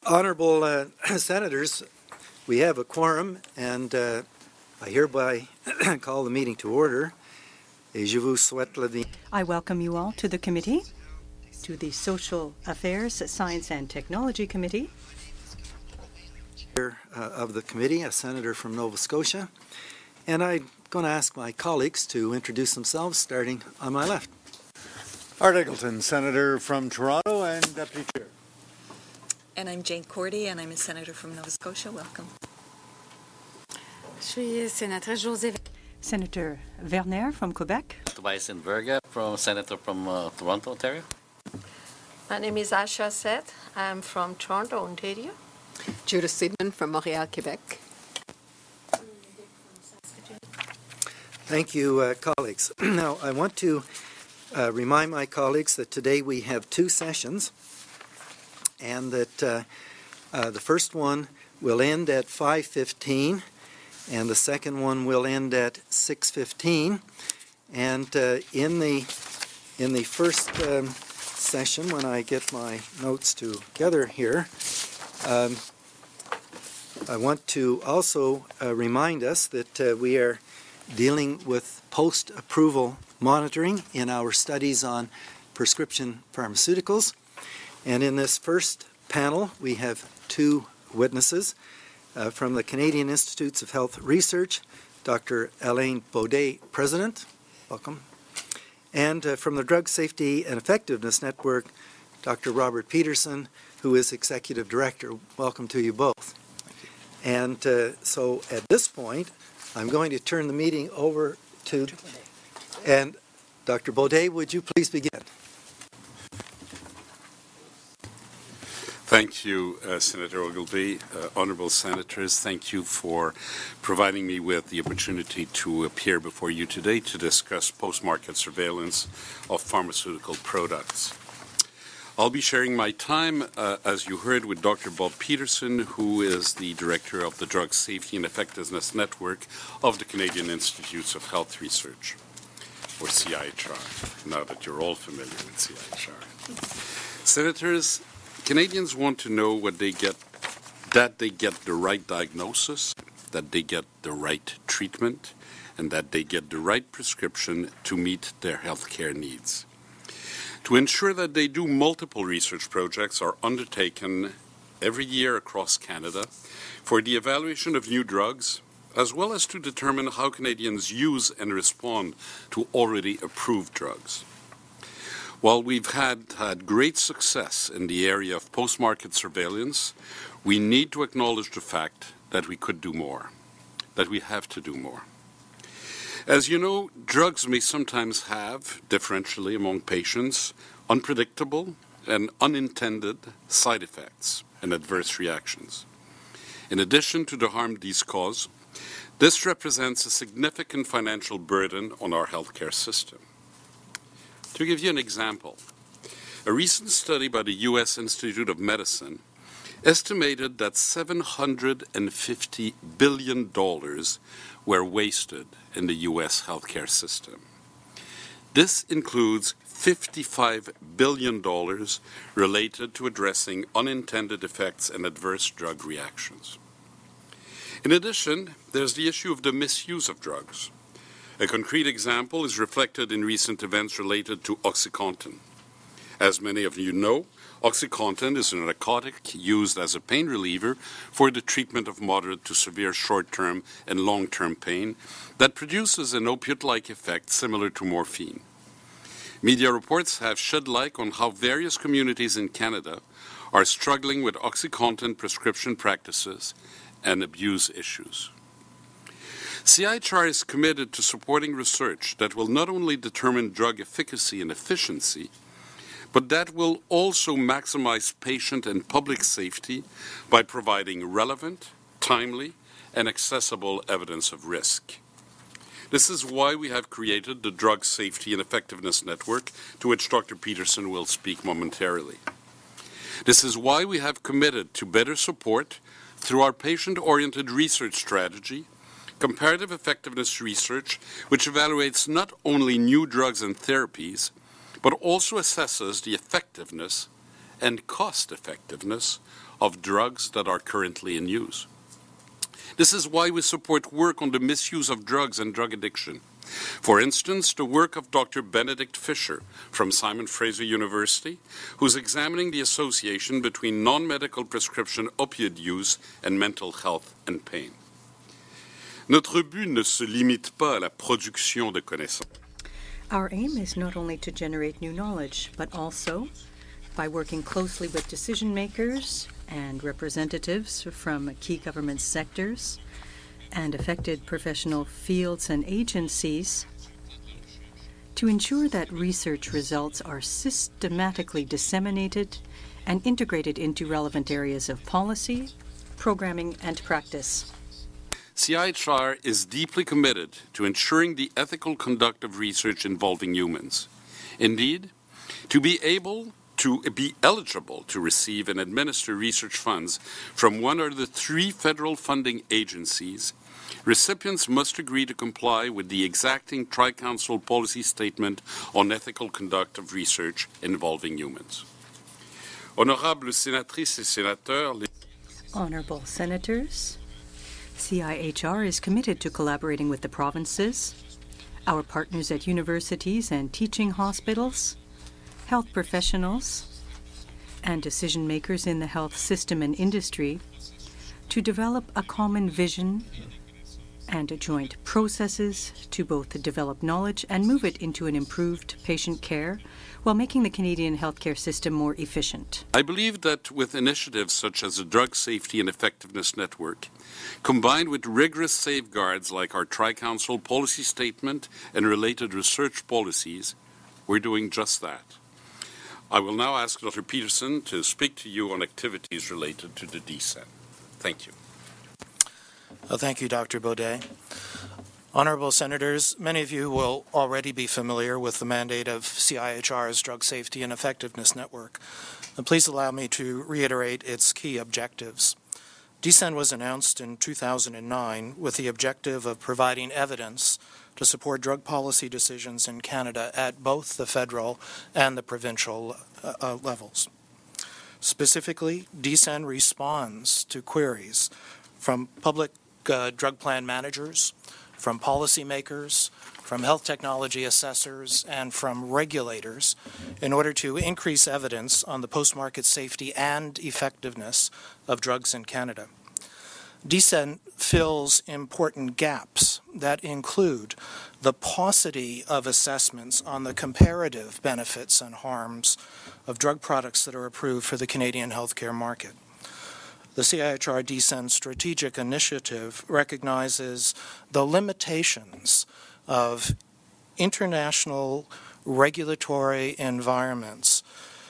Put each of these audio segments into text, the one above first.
Honorable Senators, we have a quorum, and I hereby call the meeting to order. Et je vous souhaite la bienvenue. I welcome you all to the committee, to the Social Affairs, Science and Technology Committee. Of the committee, a senator from Nova Scotia, and I'm going to ask my colleagues to introduce themselves, starting on my left. Art Eggleton, Senator from Toronto and Deputy Chair. And I'm Jane Cordy, and I'm a senator from Nova Scotia. Welcome. Je suis sénatrice José. Senator Werner from Quebec. Tobias Verga, Senator from Toronto, Ontario. My name is Asha Seth. I'm from Toronto, Ontario. Judith Seidman from Montreal, Quebec. Thank you, colleagues. Now, I want to remind my colleagues that today we have two sessions, and that the first one will end at 5:15, and the second one will end at 6:15. And in the first session, when I get my notes together here, I want to also remind us that we are dealing with post-approval monitoring in our studies on prescription pharmaceuticals. And in this first panel, we have two witnesses from the Canadian Institutes of Health Research, Dr. Alain Baudet, President, welcome, and from the Drug Safety and Effectiveness Network, Dr. Robert Peterson, who is Executive Director. Welcome to you both. And so at this point, I'm going to turn the meeting over to, and Dr. Baudet, would you please begin? Thank you, Senator Ogilvie. Honourable Senators, thank you for providing me with the opportunity to appear before you today to discuss post-market surveillance of pharmaceutical products. I'll be sharing my time, as you heard, with Dr. Bob Peterson, who is the Director of the Drug Safety and Effectiveness Network of the Canadian Institutes of Health Research, or CIHR, now that you're all familiar with CIHR. Senators, Canadians want to know that they get the right diagnosis, that they get the right treatment, and that they get the right prescription to meet their health care needs. To ensure that they do, multiple research projects are undertaken every year across Canada for the evaluation of new drugs, as well as to determine how Canadians use and respond to already approved drugs. While we've had great success in the area of post-market surveillance, we need to acknowledge the fact that we could do more, that we have to do more. As you know, drugs may sometimes have, differentially among patients, unpredictable and unintended side effects and adverse reactions. In addition to the harm these cause, this represents a significant financial burden on our healthcare system. To give you an example, a recent study by the U.S. Institute of Medicine estimated that $750 billion were wasted in the U.S. healthcare system. This includes $55 billion related to addressing unintended effects and adverse drug reactions. In addition, there's the issue of the misuse of drugs. A concrete example is reflected in recent events related to OxyContin. As many of you know, OxyContin is a narcotic used as a pain reliever for the treatment of moderate to severe short-term and long-term pain that produces an opiate-like effect similar to morphine. Media reports have shed light on how various communities in Canada are struggling with OxyContin prescription practices and abuse issues. CIHR is committed to supporting research that will not only determine drug efficacy and efficiency, but that will also maximize patient and public safety by providing relevant, timely, and accessible evidence of risk. This is why we have created the Drug Safety and Effectiveness Network, to which Dr. Peterson will speak momentarily. This is why we have committed to better support, through our patient-oriented research strategy, comparative effectiveness research, which evaluates not only new drugs and therapies, but also assesses the effectiveness and cost-effectiveness of drugs that are currently in use. This is why we support work on the misuse of drugs and drug addiction. For instance, the work of Dr. Benedict Fisher from Simon Fraser University, who's examining the association between non-medical prescription opioid use and mental health and pain. Notre but ne se limite pas à la production de connaissances. Our aim is not only to generate new knowledge, but also, by working closely with decision makers and representatives from key government sectors and affected professional fields and agencies, to ensure that research results are systematically disseminated and integrated into relevant areas of policy, programming, and practice. CIHR is deeply committed to ensuring the ethical conduct of research involving humans. Indeed, to be eligible to receive and administer research funds from one or the 3 federal funding agencies, recipients must agree to comply with the exacting Tri-Council policy statement on ethical conduct of research involving humans. Honorables sénatrices et sénateurs, Honorable Senators, CIHR is committed to collaborating with the provinces, our partners at universities and teaching hospitals, health professionals, and decision makers in the health system and industry to develop a common vision and joint processes to both develop knowledge and move it into an improved patient care while making the Canadian healthcare system more efficient. I believe that with initiatives such as the Drug Safety and Effectiveness Network, combined with rigorous safeguards like our Tri-Council policy statement and related research policies, we're doing just that. I will now ask Dr. Peterson to speak to you on activities related to the DSEN. Thank you. Thank you, Dr. Baudet. Honorable Senators, many of you will already be familiar with the mandate of CIHR's Drug Safety and Effectiveness Network. Please allow me to reiterate its key objectives. DSEN was announced in 2009 with the objective of providing evidence to support drug policy decisions in Canada at both the federal and the provincial levels. Specifically, DSEN responds to queries from public drug plan managers, from policymakers, from health technology assessors, and from regulators in order to increase evidence on the post-market safety and effectiveness of drugs in Canada. DSEN fills important gaps that include the paucity of assessments on the comparative benefits and harms of drug products that are approved for the Canadian healthcare market. The CIHR DSEN strategic initiative recognizes the limitations of international regulatory environments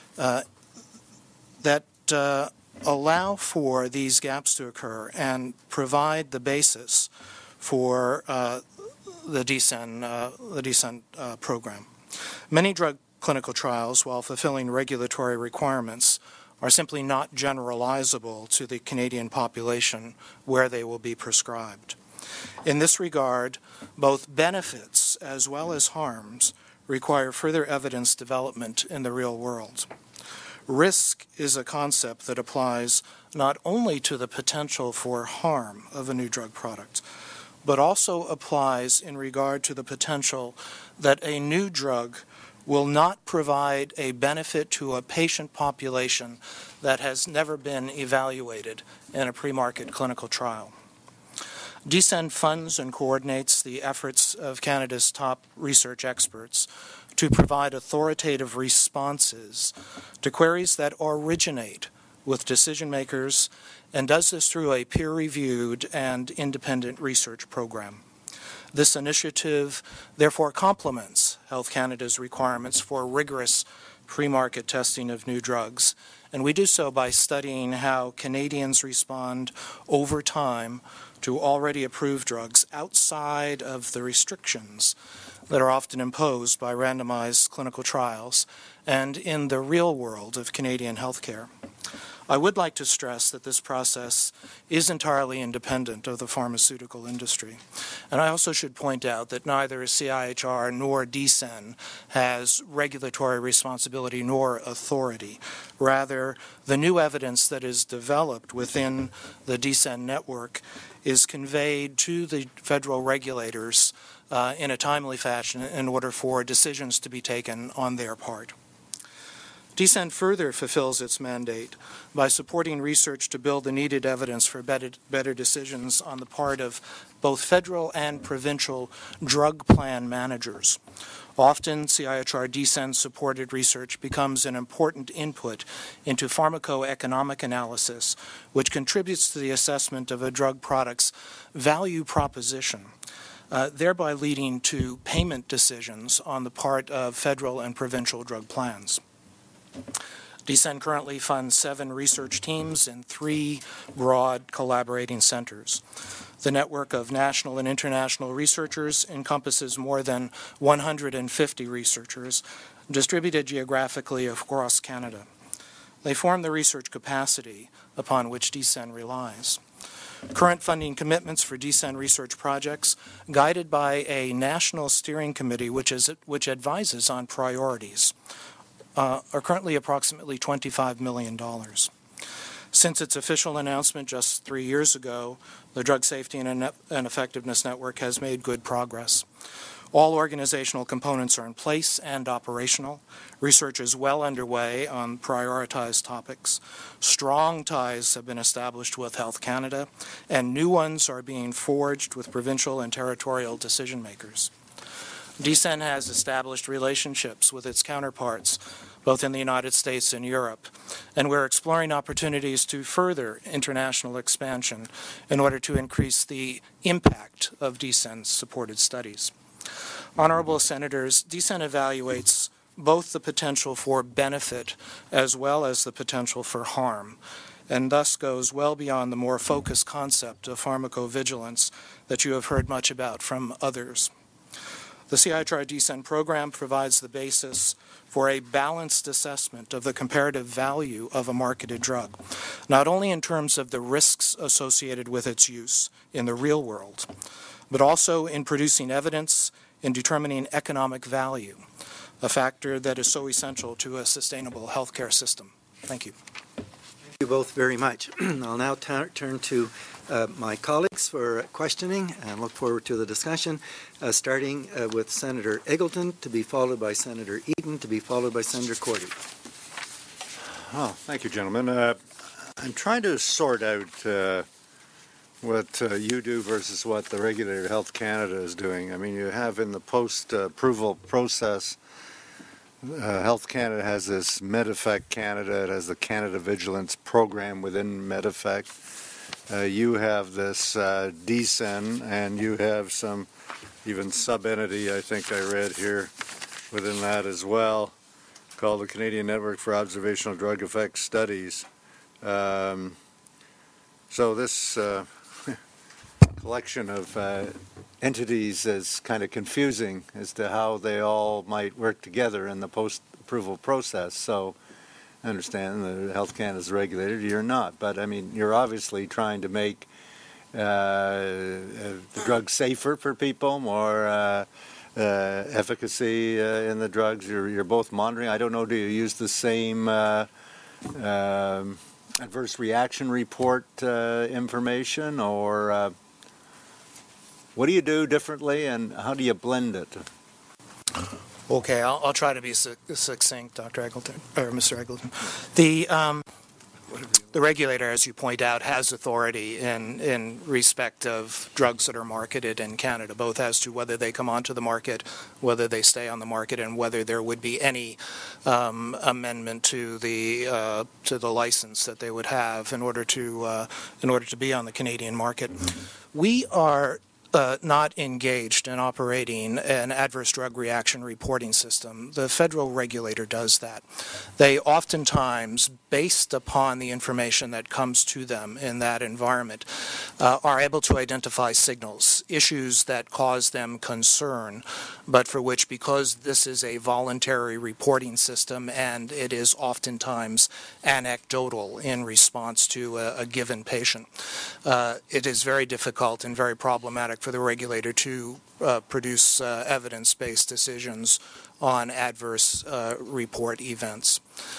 that allow for these gaps to occur and provide the basis for the DSEN program. Many drug clinical trials, while fulfilling regulatory requirements, are simply not generalizable to the Canadian population where they will be prescribed. In this regard, both benefits as well as harms require further evidence development in the real world. Risk is a concept that applies not only to the potential for harm of a new drug product, but also applies in regard to the potential that a new drug will not provide a benefit to a patient population that has never been evaluated in a pre-market clinical trial. DSEN funds and coordinates the efforts of Canada's top research experts to provide authoritative responses to queries that originate with decision makers and does this through a peer-reviewed and independent research program. This initiative therefore complements Health Canada's requirements for rigorous pre-market testing of new drugs, and we do so by studying how Canadians respond over time to already approved drugs outside of the restrictions that are often imposed by randomized clinical trials and in the real world of Canadian healthcare. I would like to stress that this process is entirely independent of the pharmaceutical industry. And I also should point out that neither CIHR nor DSEN has regulatory responsibility nor authority. Rather, the new evidence that is developed within the DSEN network is conveyed to the federal regulators in a timely fashion in order for decisions to be taken on their part. DSEN further fulfills its mandate by supporting research to build the needed evidence for better decisions on the part of both federal and provincial drug plan managers. Often, CIHR DSEN-supported research becomes an important input into pharmacoeconomic analysis, which contributes to the assessment of a drug product's value proposition, thereby leading to payment decisions on the part of federal and provincial drug plans. DSEN currently funds 7 research teams in 3 broad collaborating centers. The network of national and international researchers encompasses more than 150 researchers distributed geographically across Canada. They form the research capacity upon which DSEN relies. Current funding commitments for DSEN research projects, guided by a national steering committee which advises on priorities, are currently approximately $25 million. Since its official announcement just 3 years ago, the Drug Safety and Effectiveness Network has made good progress. All organizational components are in place and operational. Research is well underway on prioritized topics. Strong ties have been established with Health Canada, and new ones are being forged with provincial and territorial decision makers. DSEN has established relationships with its counterparts, both in the United States and Europe, and we're exploring opportunities to further international expansion in order to increase the impact of DSEN-supported studies. Honorable Senators, DSEN evaluates both the potential for benefit as well as the potential for harm, and thus goes well beyond the more focused concept of pharmacovigilance that you have heard much about from others. The CIHR DSEN program provides the basis for a balanced assessment of the comparative value of a marketed drug, not only in terms of the risks associated with its use in the real world, but also in producing evidence in determining economic value, a factor that is so essential to a sustainable healthcare system. Thank you. Thank you both very much. I'll now turn to my colleagues for questioning and look forward to the discussion, starting with Senator Eggleton, to be followed by Senator Eaton, to be followed by Senator Cordy. Oh, thank you, gentlemen. I'm trying to sort out what you do versus what the regulator Health Canada is doing. I mean, you have in the post-approval process, Health Canada has this MedEffect Canada. It has the Canada Vigilance Program within MedEffect. You have this DSEN, and you have some even sub-entity, I think I read here, within that as well, called the Canadian Network for Observational Drug Effects Studies. So this collection of entities is kind of confusing as to how they all might work together in the post-approval process. So I understand the Health Canada is regulated, you're not, but I mean, you're obviously trying to make the drug safer for people, more efficacy in the drugs. You're both monitoring. I don't know, do you use the same adverse reaction report information, or what do you do differently, and how do you blend it? Okay, I'll try to be succinct, Dr. Eggleton, or Mr. Eggleton. The regulator, as you point out, has authority in respect of drugs that are marketed in Canada, both as to whether they come onto the market, whether they stay on the market, and whether there would be any amendment to the license that they would have in order to be on the Canadian market. We are not engaged in operating an adverse drug reaction reporting system. The federal regulator does that. They oftentimes, based upon the information that comes to them in that environment, are able to identify signals, issues that cause them concern, but for which, because this is a voluntary reporting system and it is oftentimes anecdotal in response to a given patient, it is very difficult and very problematic for the regulator to produce evidence-based decisions on adverse report events.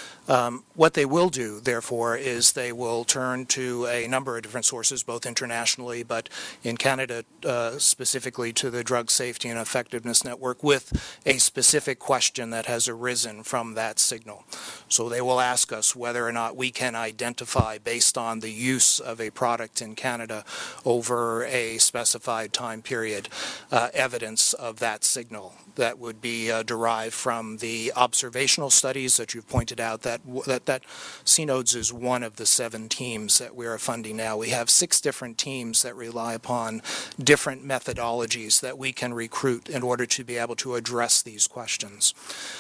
What they will do, therefore, is they will turn to a number of different sources, both internationally, but in Canada specifically to the Drug Safety and Effectiveness Network, with a specific question that has arisen from that signal. So they will ask us whether or not we can identify, based on the use of a product in Canada over a specified time period, evidence of that signal that would be derived from the observational studies that you've pointed out. That CNODES is one of the 7 teams that we are funding now. We have 6 different teams that rely upon different methodologies that we can recruit in order to be able to address these questions.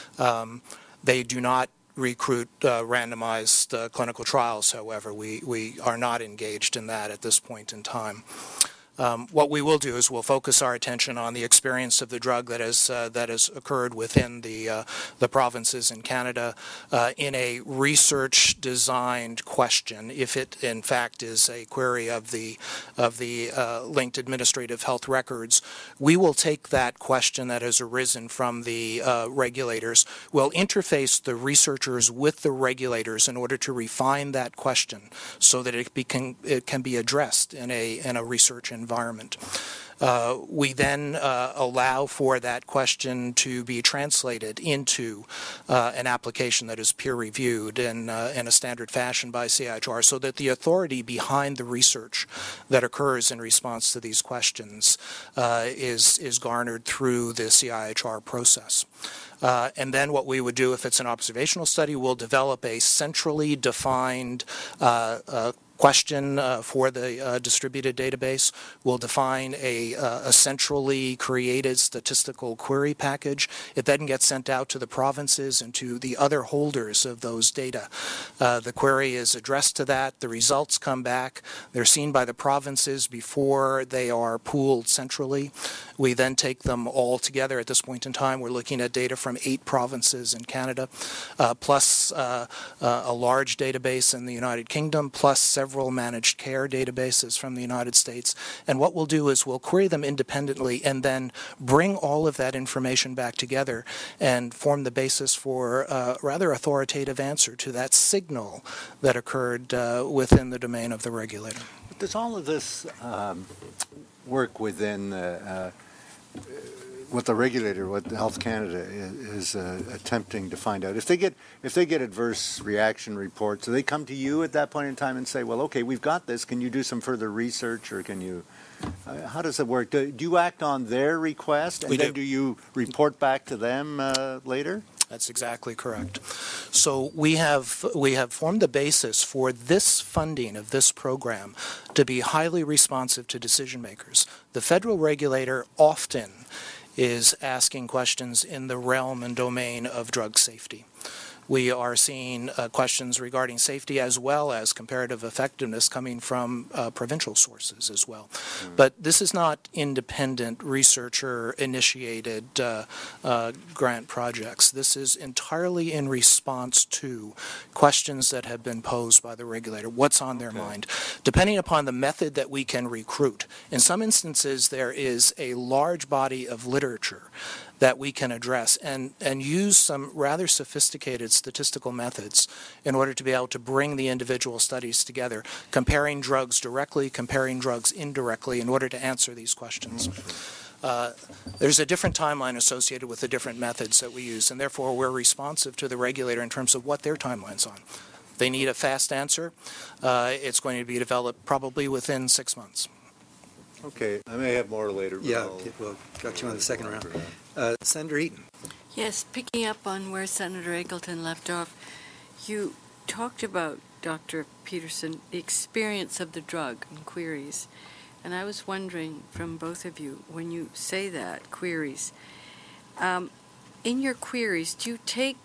They do not recruit randomized clinical trials, however. We are not engaged in that at this point in time. What we will do is we'll focus our attention on the experience of the drug that has occurred within the provinces in Canada in a research-designed question. If it in fact is a query of the linked administrative health records, we will take that question that has arisen from the regulators. We'll interface the researchers with the regulators in order to refine that question so that it can be addressed in a research environment. We then allow for that question to be translated into an application that is peer-reviewed in a standard fashion by CIHR, so that the authority behind the research that occurs in response to these questions is garnered through the CIHR process. And then what we would do, if it's an observational study, we'll develop a centrally defined question for the distributed database. We'll define a centrally created statistical query package. It then gets sent out to the provinces and to the other holders of those data. The query is addressed to that. The results come back. They're seen by the provinces before they are pooled centrally. We then take them all together. At this point in time, we're looking at data from 8 provinces in Canada, plus a large database in the United Kingdom, plus several managed care databases from the United States. And what we'll do is we'll query them independently and then bring all of that information back together and form the basis for a rather authoritative answer to that signal that occurred within the domain of the regulator. But does all of this work within what the regulator, what Health Canada is attempting to find out? If they get adverse reaction reports, do they come to you at that point in time and say, well, okay, we've got this, can you do some further research, or can you, how does it work? Do you act on their request, and then do you report back to them later? That's exactly correct. So we have formed the basis for this funding of this program to be highly responsive to decision makers. The federal regulator often is asking questions in the realm and domain of drug safety. We are seeing questions regarding safety as well as comparative effectiveness coming from provincial sources as well. But this is not independent researcher-initiated grant projects. This is entirely in response to questions that have been posed by the regulator, what's on their mind. Depending upon the method that we can recruit, in some instances there is a large body of literature that we can address and use some rather sophisticated statistical methods in order to be able to bring the individual studies together, comparing drugs directly, comparing drugs indirectly in order to answer these questions. There's a different timeline associated with the different methods that we use, and therefore we're responsive to the regulator in terms of what their timeline's on. They need a fast answer. It's going to be developed probably within 6 months. Okay, I may have more later. Yeah, we'll got you on the second round. Senator Eaton. Yes, picking up on where Senator Eggleton left off, you talked about, Dr. Peterson, the experience of the drug and queries. And I was wondering from both of you, when you say that, queries, in your queries, do you take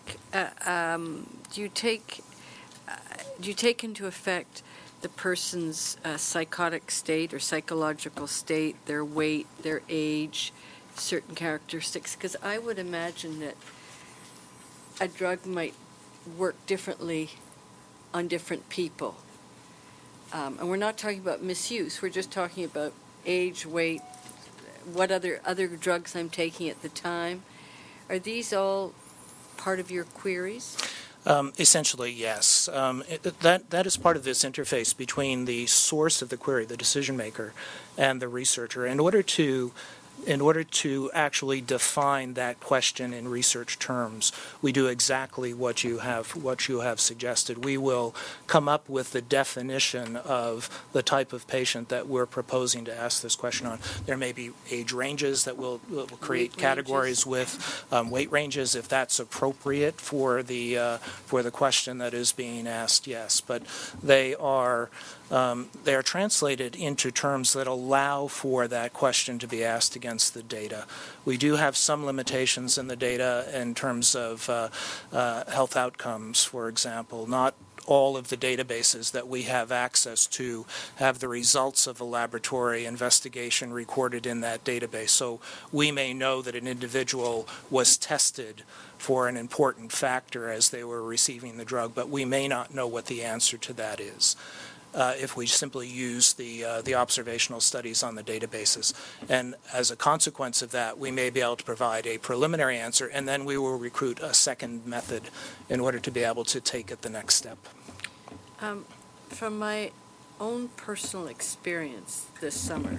into effect the person's psychotic state or psychological state, their weight, their age, certain characteristics? Because I would imagine that a drug might work differently on different people. And we're not talking about misuse. We're just talking about age, weight, what other drugs I'm taking at the time. Are these all part of your queries? Essentially, yes. That is part of this interface between the source of the query, the decision maker, and the researcher. In order to actually define that question in research terms, we do exactly what you have suggested. We will come up with the definition of the type of patient that we're proposing to ask this question on. There may be age ranges that we'll create categories with weight ranges if that's appropriate for the question that is being asked. Yes, but they are translated into terms that allow for that question to be asked against the data. We do have some limitations in the data in terms of health outcomes, for example. Not all of the databases that we have access to have the results of a laboratory investigation recorded in that database. So we may know that an individual was tested for an important factor as they were receiving the drug, but we may not know what the answer to that is. If we simply use the observational studies on the databases. And as a consequence of that, we may be able to provide a preliminary answer, and then we will recruit a second method in order to be able to take it the next step. From my own personal experience this summer,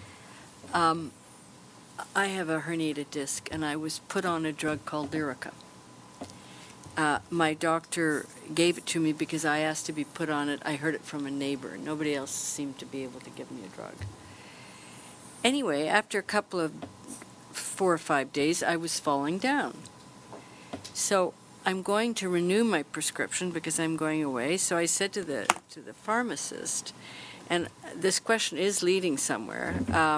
I have a herniated disc, and I was put on a drug called Lyrica. My doctor gave it to me because I asked to be put on it. I heard it from a neighbor. Nobody else seemed to be able to give me a drug. Anyway, after a couple of 4 or 5 days, I was falling down. So I'm going to renew my prescription because I'm going away. So I said to the pharmacist, and this question is leading somewhere,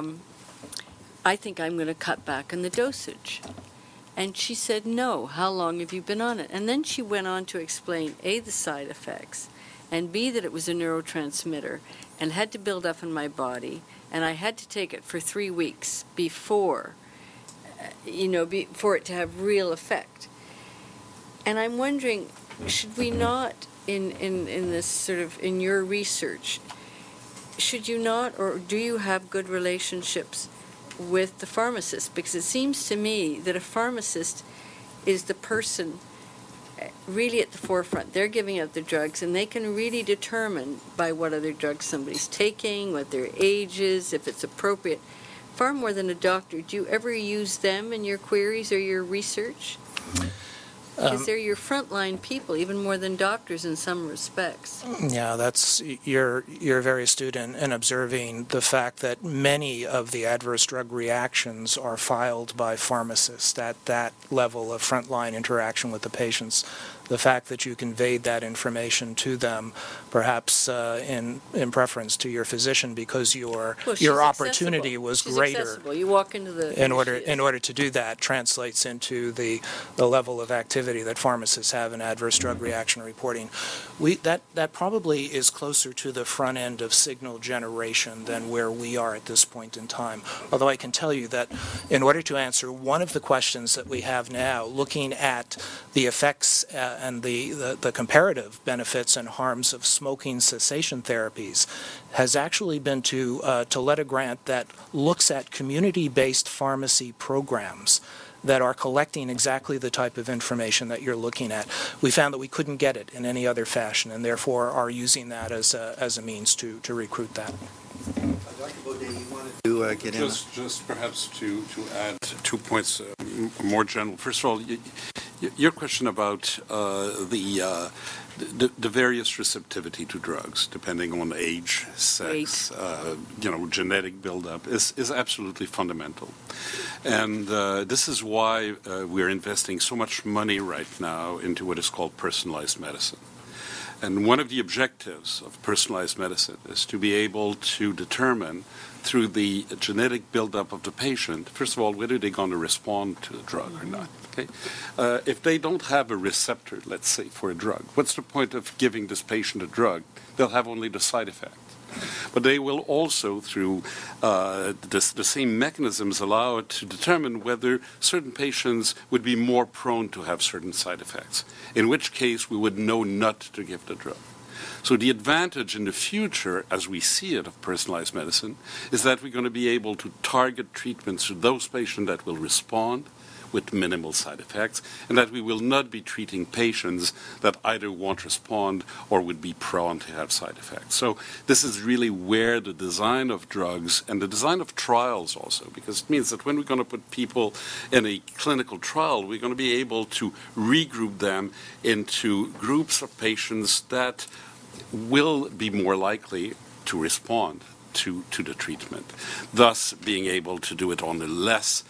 I think I'm going to cut back on the dosage. And she said, no, how long have you been on it? And then she went on to explain, A, the side effects, and B, that it was a neurotransmitter and had to build up in my body, and I had to take it for 3 weeks before, for it to have real effect. And I'm wondering, should we not, in this sort of, in your research, should you not, or do you have good relationships with the pharmacist? Because it seems to me that a pharmacist is the person really at the forefront. They're giving out the drugs, and they can really determine by what other drugs somebody's taking, what their age is, if it's appropriate, far more than a doctor. Do you ever use them in your queries or your research? Because they're your frontline people, even more than doctors in some respects. Yeah, you're very astute in observing the fact that many of the adverse drug reactions are filed by pharmacists at that level of frontline interaction with the patients. The fact that you conveyed that information to them, perhaps in preference to your physician, because your opportunity was greater. Accessible. You walk into the in order to do that translates into the level of activity that pharmacists have in adverse drug reaction reporting. That probably is closer to the front end of signal generation than where we are at this point in time. Although I can tell you that in order to answer one of the questions that we have now, looking at the effects and the comparative benefits and harms of smoking cessation therapies, has actually been to let a grant that looks at community-based pharmacy programs that are collecting exactly the type of information that you're looking at. We found that we couldn't get it in any other fashion, and therefore are using that as a means to recruit that. Dr. Baudet, you wanted to get in? Just perhaps to add 2 points more general. First of all, your question about the various receptivity to drugs, depending on age, sex, genetic buildup, is absolutely fundamental. And this is why we're investing so much money right now into what is called personalized medicine. And one of the objectives of personalized medicine is to be able to determine through the genetic buildup of the patient, first of all, whether they're going to respond to the drug or not. Okay? If they don't have a receptor, let's say, for a drug, what's the point of giving this patient a drug? They'll have only the side effect. But they will also, through the same mechanisms, allow it to determine whether certain patients would be more prone to have certain side effects, in which case we would know not to give the drug. So the advantage in the future, as we see it, of personalized medicine, is that we're going to be able to target treatments to those patients that will respond with minimal side effects, and that we will not be treating patients that either won't respond or would be prone to have side effects. So this is really where the design of drugs and the design of trials also, because it means that when we're going to put people in a clinical trial, we're going to be able to regroup them into groups of patients that will be more likely to respond to the treatment, thus being able to do it on a less,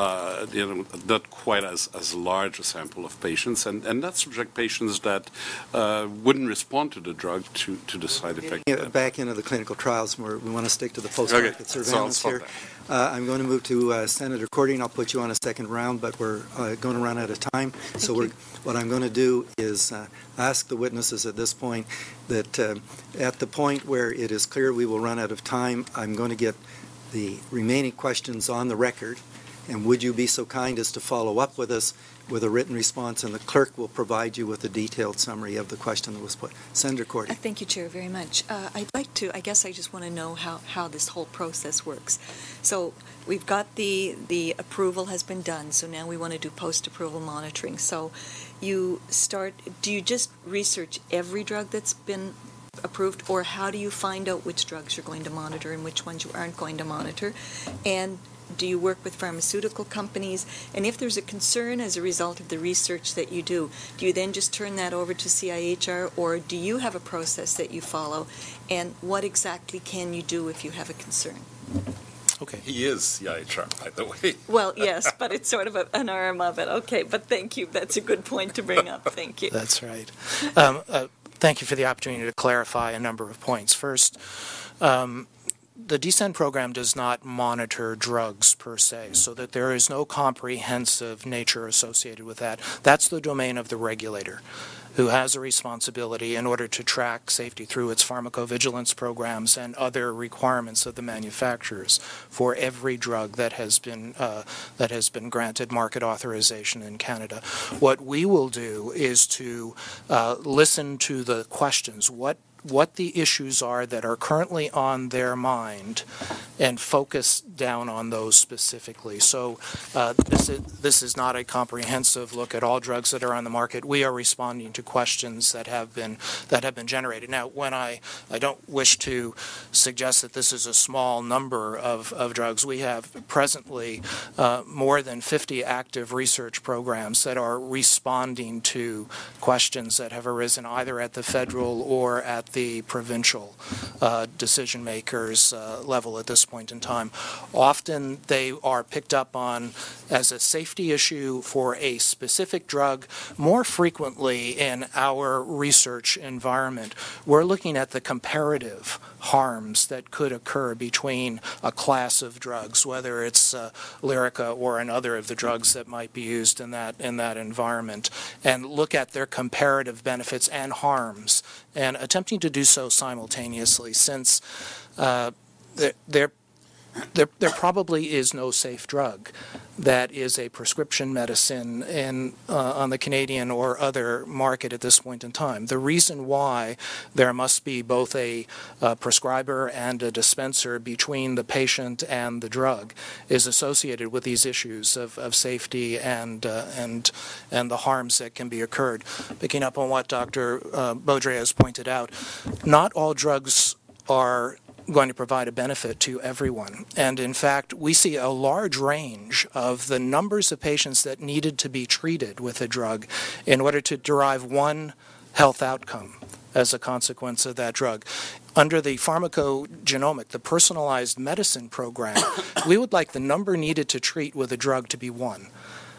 not quite as large a sample of patients, and not subject patients that wouldn't respond to the drug to the side effect. Back into the clinical trials, where we want to stick to the post-market surveillance here. I'm going to move to Senator Cordy, and I'll put you on a second round, but we're going to run out of time. What I'm going to do is ask the witnesses at this point that at the point where it is clear we will run out of time, I'm going to get the remaining questions on the record, and would you be so kind as to follow up with us with a written response, and the clerk will provide you with a detailed summary of the question that was put. Senator Cordy. Thank you, Chair, very much. I'd like to, I guess I just want to know how this whole process works. So we've got the approval has been done, so now we want to do post-approval monitoring. So do you just research every drug that's been approved, or how do you find out which drugs you're going to monitor and which ones you aren't going to monitor? And do you work with pharmaceutical companies? And if there's a concern as a result of the research that you do you then just turn that over to CIHR, or do you have a process that you follow? And what exactly can you do if you have a concern? Okay. He is CIHR, by the way. Well, yes, but it's sort of an arm of it. Okay, but thank you. That's a good point to bring up. Thank you. That's right. Thank you for the opportunity to clarify a number of points. First, the DSEN program does not monitor drugs per se, so that there is no comprehensive nature associated with that. That's the domain of the regulator, who has a responsibility in order to track safety through its pharmacovigilance programs and other requirements of the manufacturers for every drug that has been granted market authorization in Canada. What we will do is to listen to the questions, what the issues are that are currently on their mind, and focus down on those specifically. So this is not a comprehensive look at all drugs that are on the market. We are responding to questions that have been generated. Now, when I don't wish to suggest that this is a small number of drugs. We have presently more than 50 active research programs that are responding to questions that have arisen either at the federal or at the provincial decision makers level at this point in time. Often they are picked up on as a safety issue for a specific drug. More frequently in our research environment, we're looking at the comparative harms that could occur between a class of drugs, whether it's Lyrica or another of the drugs that might be used in that environment, and look at their comparative benefits and harms, and attempting to do so simultaneously, since there probably is no safe drug that is a prescription medicine on the Canadian or other market at this point in time. The reason why there must be both a prescriber and a dispenser between the patient and the drug is associated with these issues of safety and the harms that can be occurred. Picking up on what Dr. Baudry has pointed out, not all drugs are going to provide a benefit to everyone. And in fact, we see a large range of the numbers of patients that needed to be treated with a drug in order to derive one health outcome as a consequence of that drug. Under the pharmacogenomic, the personalized medicine program, we would like the number needed to treat with a drug to be one.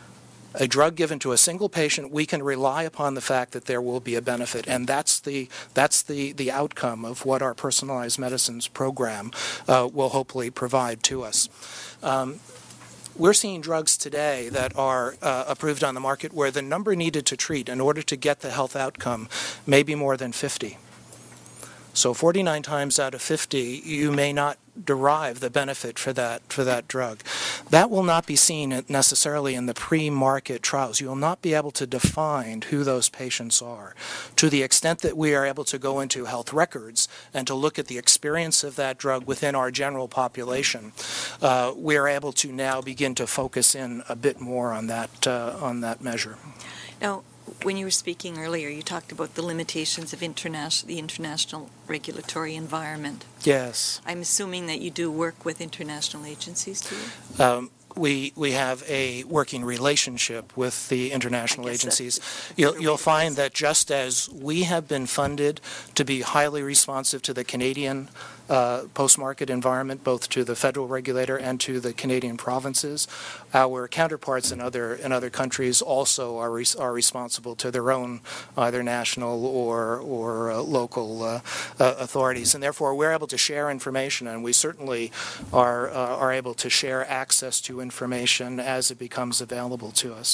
a drug given to a single patient, we can rely upon the fact that there will be a benefit, and that's the outcome of what our personalized medicines program will hopefully provide to us. We're seeing drugs today that are approved on the market where the number needed to treat in order to get the health outcome may be more than 50. So 49 times out of 50, you may not derive the benefit for that drug. That will not be seen necessarily in the pre-market trials. You will not be able to define who those patients are. To the extent that we are able to go into health records and to look at the experience of that drug within our general population, we are able to now begin to focus in a bit more on that measure. Now, when you were speaking earlier, you talked about the limitations of the international regulatory environment. Yes. I'm assuming that you do work with international agencies, do you? We have a working relationship with the international agencies. You'll find that just as we have been funded to be highly responsive to the Canadian post-market environment, both to the federal regulator and to the Canadian provinces, our counterparts in other countries also are responsible to their own either national or local authorities, and therefore we're able to share information, and we certainly are able to share access to information as it becomes available to us.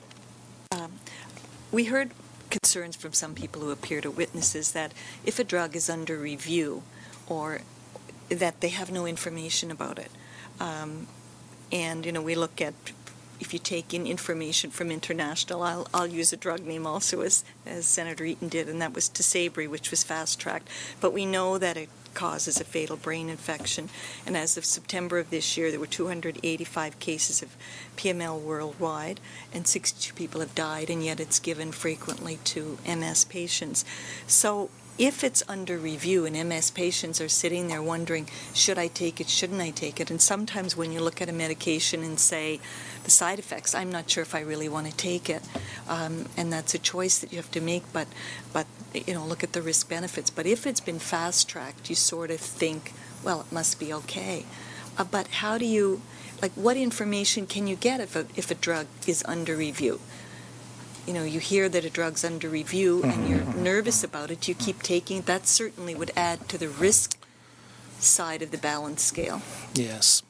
We heard concerns from some people who appeared as witnesses that if a drug is under review, or that they have no information about it. And, we look at, if you take in information from international, I'll use a drug name also as Senator Eaton did, and that was Tisabri, which was fast-tracked. But we know that it causes a fatal brain infection. And as of September of this year, there were 285 cases of PML worldwide, and 62 people have died, and yet it's given frequently to MS patients. So if it's under review and MS patients are sitting there wondering, should I take it, shouldn't I take it? And sometimes when you look at a medication and say, the side effects, I'm not sure if I really want to take it. And that's a choice that you have to make, but look at the risk benefits. But if it's been fast-tracked, you sort of think, well, it must be okay. But how do you, what information can you get if a drug is under review? You hear that a drug's under review and you're nervous about it, you keep taking it. That certainly would add to the risk side of the balance scale. Yes.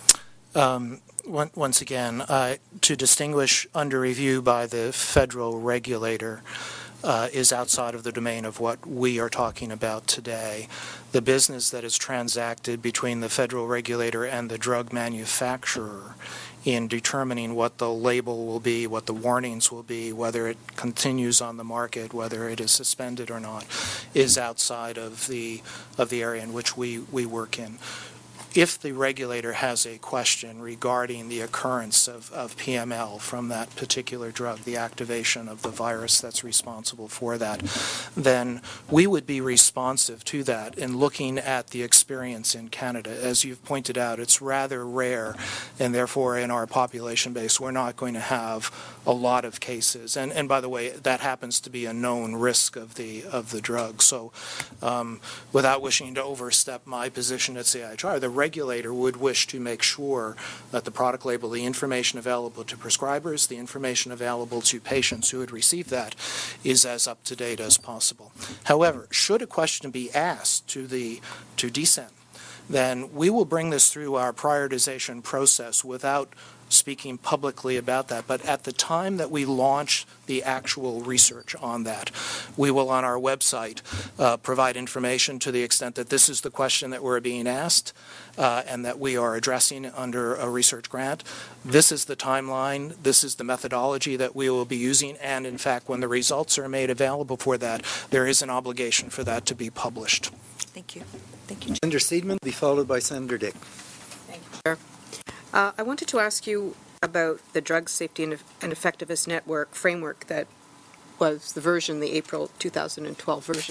Once again, to distinguish under review by the federal regulator is outside of the domain of what we are talking about today. The business that is transacted between the federal regulator and the drug manufacturer in determining what the label will be, what the warnings will be, whether it continues on the market, whether it is suspended or not, is outside of the area in which we work in. If the regulator has a question regarding the occurrence of PML from that particular drug, the activation of the virus that's responsible for that, then we would be responsive to that in looking at the experience in Canada. As you've pointed out, it's rather rare, and therefore in our population base we're not going to have a lot of cases. And by the way, that happens to be a known risk of the drug. So without wishing to overstep my position at CIHR, the regulator would wish to make sure that the product label, the information available to prescribers, the information available to patients who would receive that, is as up to date as possible. However, should a question be asked to DSEN, then we will bring this through our prioritization process without speaking publicly about that. But at the time that we launch the actual research on that, we will on our website provide information to the extent that this is the question that we're being asked and that we are addressing under a research grant. This is the timeline, this is the methodology that we will be using, and in fact when the results are made available for that, there is an obligation for that to be published. Thank you. Thank you. Senator Seidman will be followed by Senator Dick. Thank you, Chair. I wanted to ask you about the Drug Safety and Effectiveness Network framework that was the version, the April 2012 version.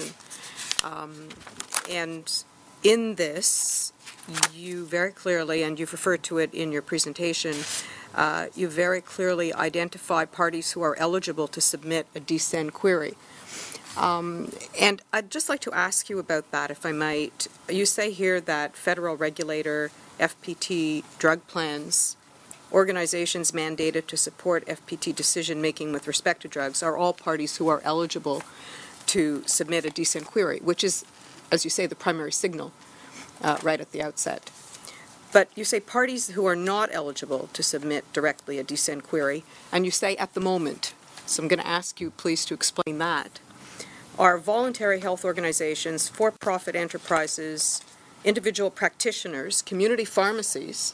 And in this, you very clearly, and you've referred to it in your presentation, you very clearly identify parties who are eligible to submit a DSEN query. And I'd just like to ask you about that, if I might. You say here that federal regulator FPT drug plans organizations mandated to support FPT decision-making with respect to drugs are all parties who are eligible to submit a decent query, which is, as you say, the primary signal right at the outset. But you say parties who are not eligible to submit directly a decent query, and you say at the moment, so I'm going to ask you please to explain that, are voluntary health organizations, for-profit enterprises, individual practitioners, community pharmacies,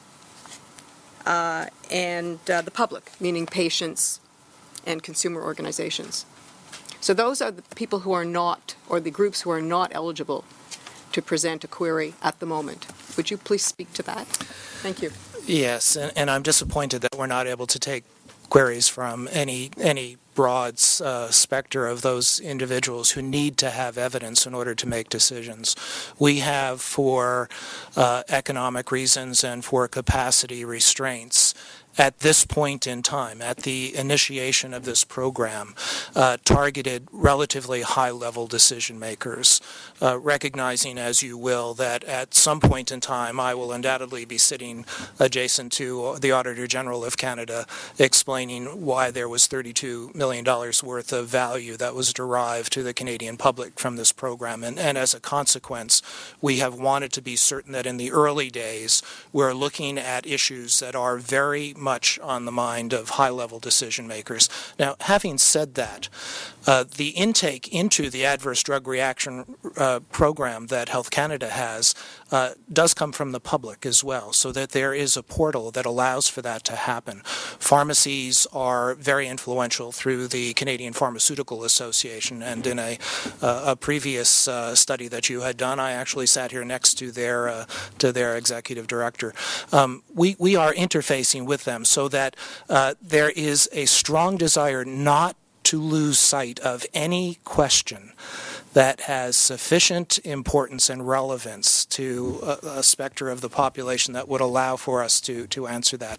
and the public, meaning patients and consumer organizations. So those are the people who are not, or the groups who are not eligible to present a query at the moment. Would you please speak to that? Thank you. Yes, and I'm disappointed that we're not able to take queries from any broad specter of those individuals who need to have evidence in order to make decisions. We have, for economic reasons and for capacity restraints, at this point in time, at the initiation of this program, targeted relatively high-level decision makers, recognizing, as you will, that at some point in time I will undoubtedly be sitting adjacent to the Auditor General of Canada explaining why there was $32 million worth of value that was derived to the Canadian public from this program. And as a consequence, we have wanted to be certain that in the early days we're looking at issues that are very much on the mind of high-level decision makers. Now, having said that, the intake into the adverse drug reaction program that Health Canada has does come from the public as well, so that there is a portal that allows for that to happen. Pharmacies are very influential through the Canadian Pharmaceutical Association, and in a previous study that you had done, I actually sat here next to their executive director. We are interfacing with them so that there is a strong desire not to lose sight of any question that has sufficient importance and relevance to a specter of the population that would allow for us to answer that.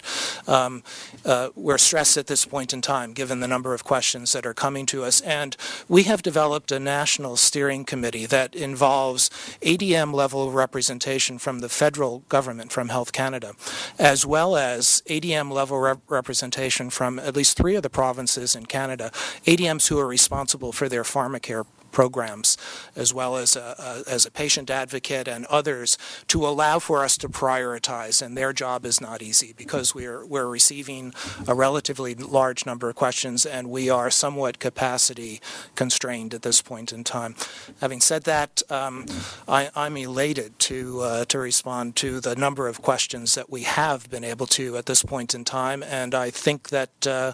We're stressed at this point in time, given the number of questions that are coming to us, and we have developed a national steering committee that involves ADM-level representation from the federal government, from Health Canada, as well as ADM-level representation from at least 3 of the provinces in Canada, ADMs who are responsible for their pharmacare programs, as well as a patient advocate and others, to allow for us to prioritize. And their job is not easy because we're receiving a relatively large number of questions and we are somewhat capacity constrained at this point in time. Having said that, I'm elated to respond to the number of questions that we have been able to at this point in time, and I think that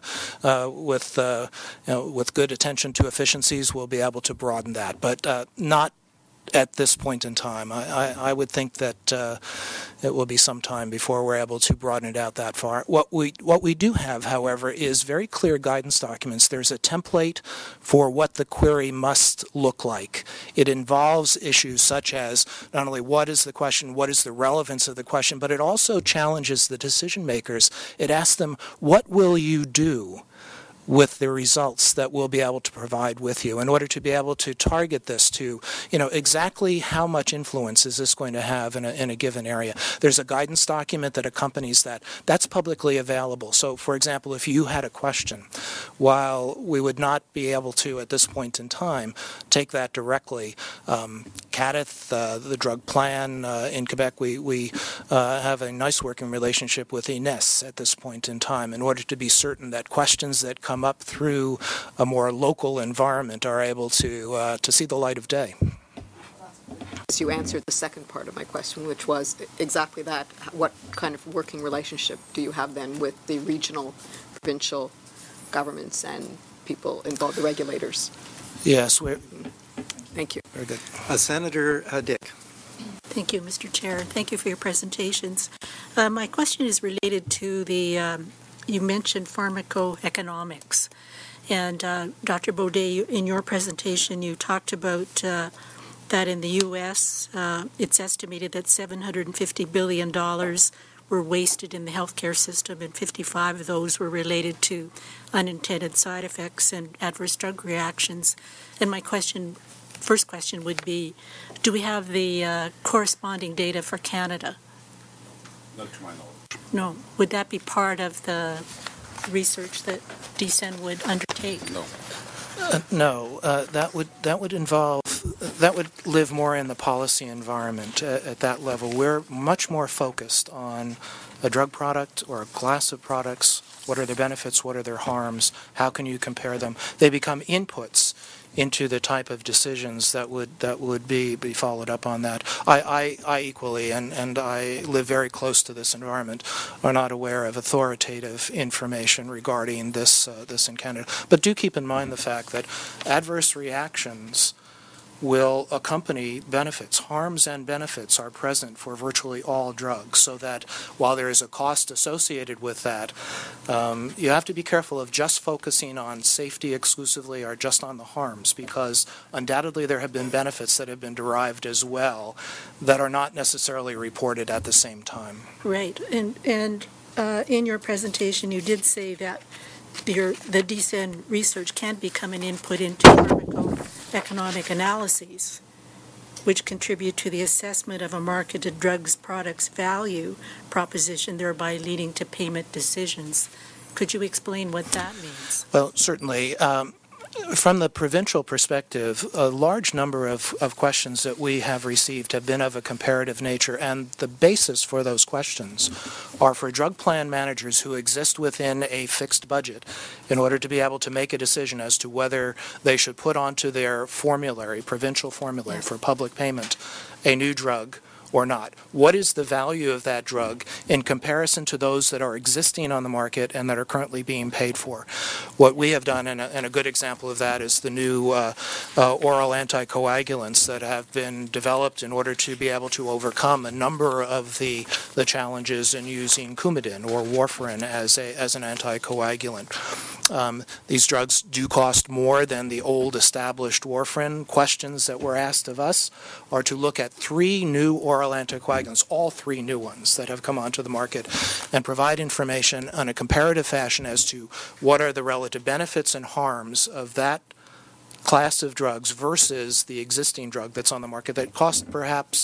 with good attention to efficiencies, we'll be able to broaden that, but not at this point in time. I would think that it will be some time before we're able to broaden it out that far. What we do have, however, is very clear guidance documents. There's a template for what the query must look like. It involves issues such as not only what is the question, what is the relevance of the question, but it also challenges the decision makers. It asks them, what will you do with the results that we'll be able to provide with you in order to be able to target this to, exactly how much influence is this going to have in a given area. There's a guidance document that accompanies that. That's publicly available. So, for example, if you had a question, while we would not be able to, at this point in time, take that directly, CADITH, the drug plan in Quebec, we have a nice working relationship with wittnes at this point in time in order to be certain that questions that come up through a more local environment are able to see the light of day. You answered the second part of my question, which was exactly that. What kind of working relationship do you have then with the regional, provincial governments and people involved, the regulators? Yes. Thank you. Very good. Senator Dick. Thank you, Mr. Chair. Thank you for your presentations. My question is related to the you mentioned pharmacoeconomics. And Dr. Baudet, in your presentation, you talked about that in the U.S., it's estimated that $750 billion were wasted in the healthcare system, and 55 of those were related to unintended side effects and adverse drug reactions. And my first question would be, do we have the corresponding data for Canada? Not to my knowledge. No. Would that be part of the research that DSEN would undertake? No. No, that would live more in the policy environment at that level. We're much more focused on a drug product or a class of products. What are their benefits? What are their harms? How can you compare them? They become inputs into the type of decisions that would be followed up on that. I equally, and I live very close to this environment, are not aware of authoritative information regarding this in Canada. But do keep in mind the fact that adverse reactions will accompany benefits. Harms and benefits are present for virtually all drugs, so that while there is a cost associated with that, you have to be careful of just focusing on safety exclusively or just on the harms, because undoubtedly there have been benefits that have been derived as well that are not necessarily reported at the same time. Right. And in your presentation, you did say that the DSEN research can become an input into pharmacoeconomic analyses, which contribute to the assessment of a marketed drug's product's value proposition, thereby leading to payment decisions. Could you explain what that means? Well, certainly. From the provincial perspective, a large number of questions that we have received have been of a comparative nature, and the basis for those questions are for drug plan managers who exist within a fixed budget in order to be able to make a decision as to whether they should put onto their formulary, provincial formulary for public payment, a new drug or not. What is the value of that drug in comparison to those that are existing on the market and that are currently being paid for? What we have done, and a good example of that is the new oral anticoagulants that have been developed in order to be able to overcome a number of the challenges in using Coumadin or warfarin as an anticoagulant. These drugs do cost more than the old established warfarin. Questions that were asked of us are to look at 3 new oral anticoagulants, all 3 new ones that have come onto the market, and provide information on a comparative fashion as to what are the relative benefits and harms of that class of drugs versus the existing drug that's on the market that costs perhaps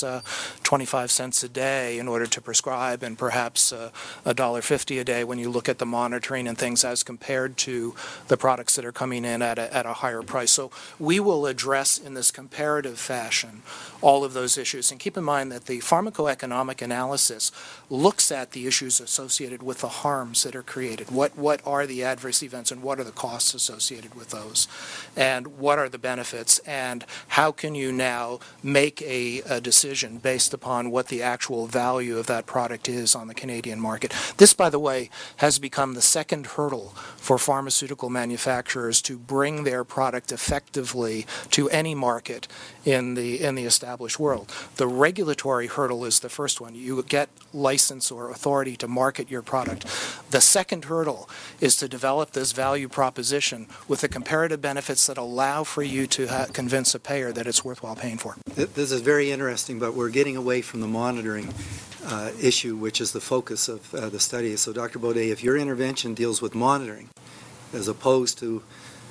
25 cents a day in order to prescribe, and perhaps $1.50 a day when you look at the monitoring and things as compared to the products that are coming in at a higher price. So we will address in this comparative fashion all of those issues. And keep in mind that the pharmacoeconomic analysis looks at the issues associated with the harms that are created. What are the adverse events and what are the costs associated with those? And what are the benefits, and how can you now make a decision based upon what the actual value of that product is on the Canadian market? This, by the way, has become the second hurdle for pharmaceutical manufacturers to bring their product effectively to any market in the established world. The regulatory hurdle is the first one. You get license or authority to market your product. The second hurdle is to develop this value proposition with the comparative benefits that allow for you to convince a payer that it's worthwhile paying for. This is very interesting, but we're getting away from the monitoring issue, which is the focus of the study. So, Dr. Baudet, if your intervention deals with monitoring as opposed to...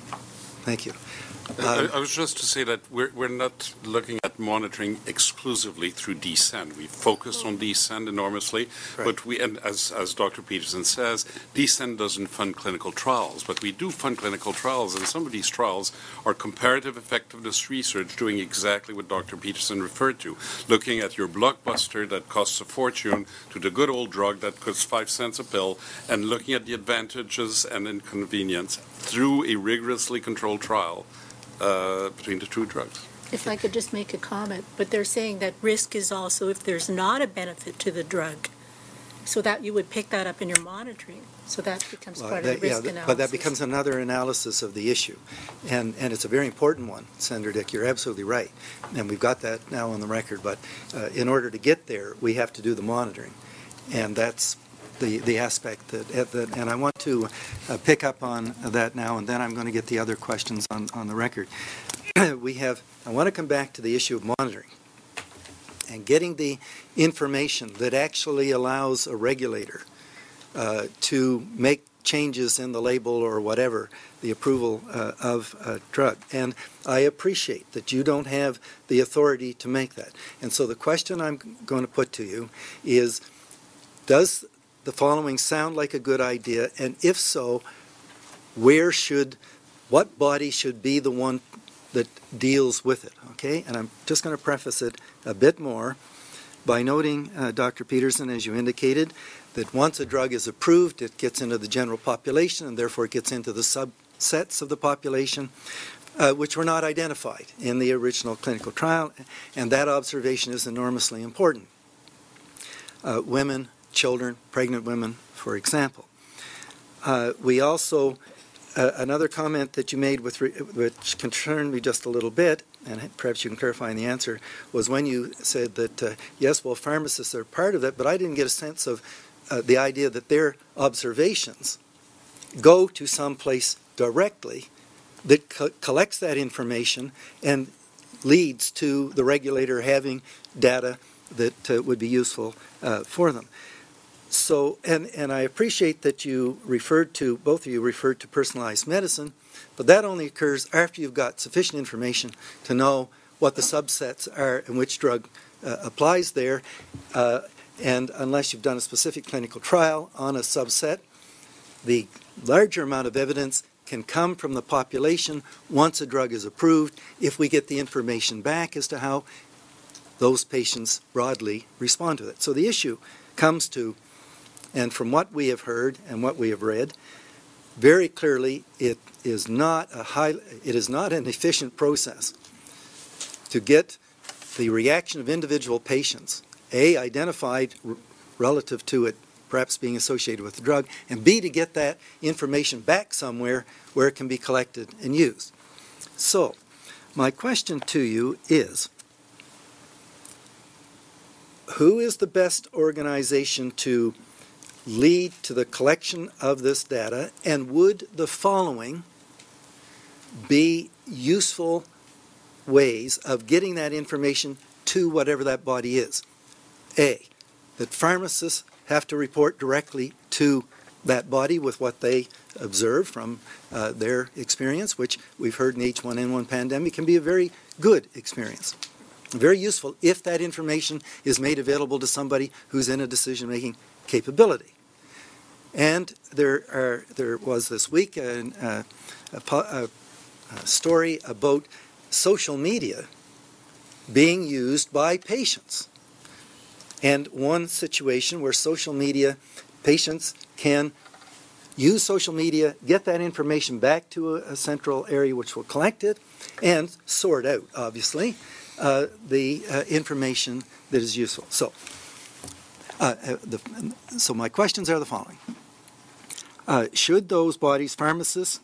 Thank you. I was just to say that we're not looking at monitoring exclusively through DSEN. We focus on DSEN enormously, right. But and as Dr. Peterson says, DSEN doesn't fund clinical trials, but we do fund clinical trials, and some of these trials are comparative effectiveness research doing exactly what Dr. Peterson referred to, looking at your blockbuster that costs a fortune to the good old drug that costs 5 cents a pill, and looking at the advantages and inconvenience through a rigorously controlled trial between the 2 drugs. If I could just make a comment, but they're saying that risk is also if there's not a benefit to the drug, so that you would pick that up in your monitoring. So that becomes part of the risk analysis. But that becomes another analysis of the issue. And it's a very important one, Senator Dick. You're absolutely right. And we've got that now on the record. But in order to get there, we have to do the monitoring. And that's the aspect that and I want to pick up on that now, and then I'm going to get the other questions on the record. I want to come back to the issue of monitoring and getting the information that actually allows a regulator to make changes in the label or whatever, the approval of a drug. And I appreciate that you don't have the authority to make that. And so the question I'm going to put to you is, does the following sound like a good idea? And if so, what body should be the one that deals with it? Okay, and I'm just going to preface it a bit more by noting, Dr. Peterson, as you indicated, that once a drug is approved, it gets into the general population, and therefore it gets into the subsets of the population, which were not identified in the original clinical trial, and that observation is enormously important. Women, children, pregnant women, for example. We also, another comment that you made which concerned me just a little bit, and perhaps you can clarify in the answer, was when you said that, yes, well, pharmacists are part of it, but I didn't get a sense of the idea that their observations go to some place directly that collects that information and leads to the regulator having data that would be useful for them. So, and I appreciate that both of you referred to personalized medicine, but that only occurs after you've got sufficient information to know what the subsets are and which drug applies there. And unless you've done a specific clinical trial on a subset, the larger amount of evidence can come from the population once a drug is approved if we get the information back as to how those patients broadly respond to it. So the issue comes to, and from what we have heard and what we have read, very clearly it is not an efficient process to get the reaction of individual patients, A, identified relative to it perhaps being associated with the drug, and B, to get that information back somewhere where it can be collected and used. So, my question to you is, who is the best organization to lead to the collection of this data, and would the following be useful ways of getting that information to whatever that body is? A, that pharmacists have to report directly to that body with what they observe from their experience, which we've heard in the H1N1 pandemic can be a very good experience. Very useful if that information is made available to somebody who's in a decision-making capability. And there was this week a story about social media being used by patients. And one situation where social media, patients can use social media, get that information back to a central area which will collect it, and sort out, obviously, the information that is useful. So, so my questions are the following. Should those bodies, pharmacists,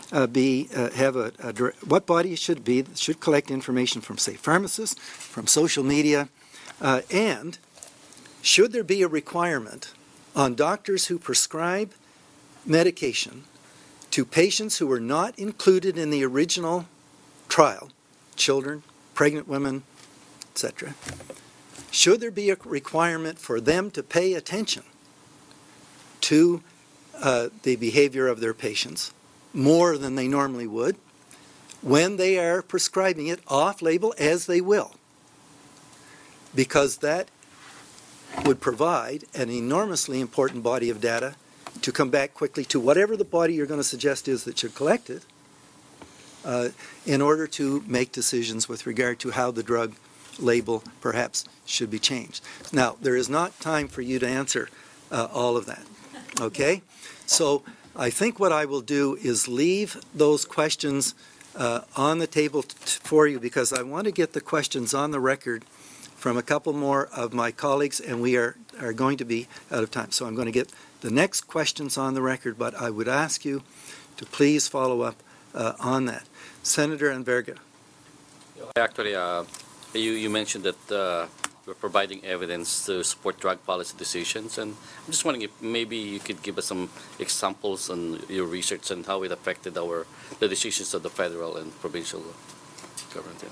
what body should collect information from, say, pharmacists, from social media, and should there be a requirement on doctors who prescribe medication to patients who were not included in the original trial, children, pregnant women, etc., should there be a requirement for them to pay attention to the behavior of their patients more than they normally would when they are prescribing it off-label, as they will? Because that would provide an enormously important body of data to come back quickly to whatever the body you're going to suggest is that should collect it in order to make decisions with regard to how the drug label perhaps should be changed. Now, there is not time for you to answer all of that, okay? So I think what I will do is leave those questions on the table for you, because I want to get the questions on the record from a couple more of my colleagues, and we are going to be out of time. So I'm going to get the next questions on the record, but I would ask you to please follow up on that. Senator Anverga. Actually, you mentioned that we're providing evidence to support drug policy decisions, and I'm just wondering if maybe you could give us some examples on your research and how it affected the decisions of the federal and provincial government.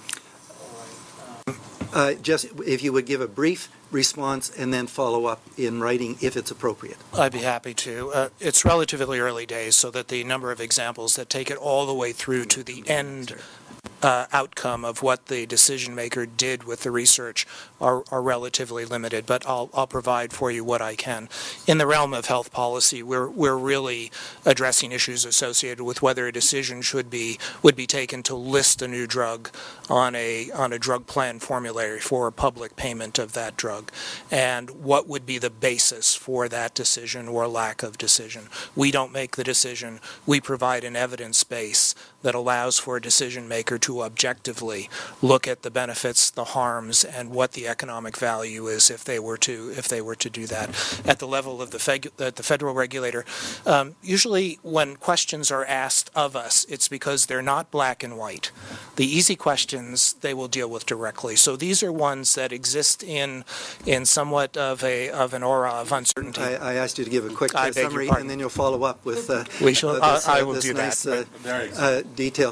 Just if you would give a brief response and then follow up in writing if it's appropriate. I'd be happy to. It's relatively early days, so that the number of examples that take it all the way through to the end outcome of what the decision maker did with the research are relatively limited, but I'll provide for you what I can. In the realm of health policy, we're really addressing issues associated with whether a decision would be taken to list a new drug on a drug plan formulary for public payment of that drug, and what would be the basis for that decision or lack of decision. We don't make the decision. We provide an evidence base that allows for a decision maker to objectively look at the benefits, the harms, and what the economic value is if they were to do that. At the level of the federal regulator, usually when questions are asked of us, it's because they're not black and white. The easy questions they will deal with directly. So these are ones that exist in somewhat of an aura of uncertainty. I asked you to give a quick summary, and then you'll follow up with I will do nice that. detail.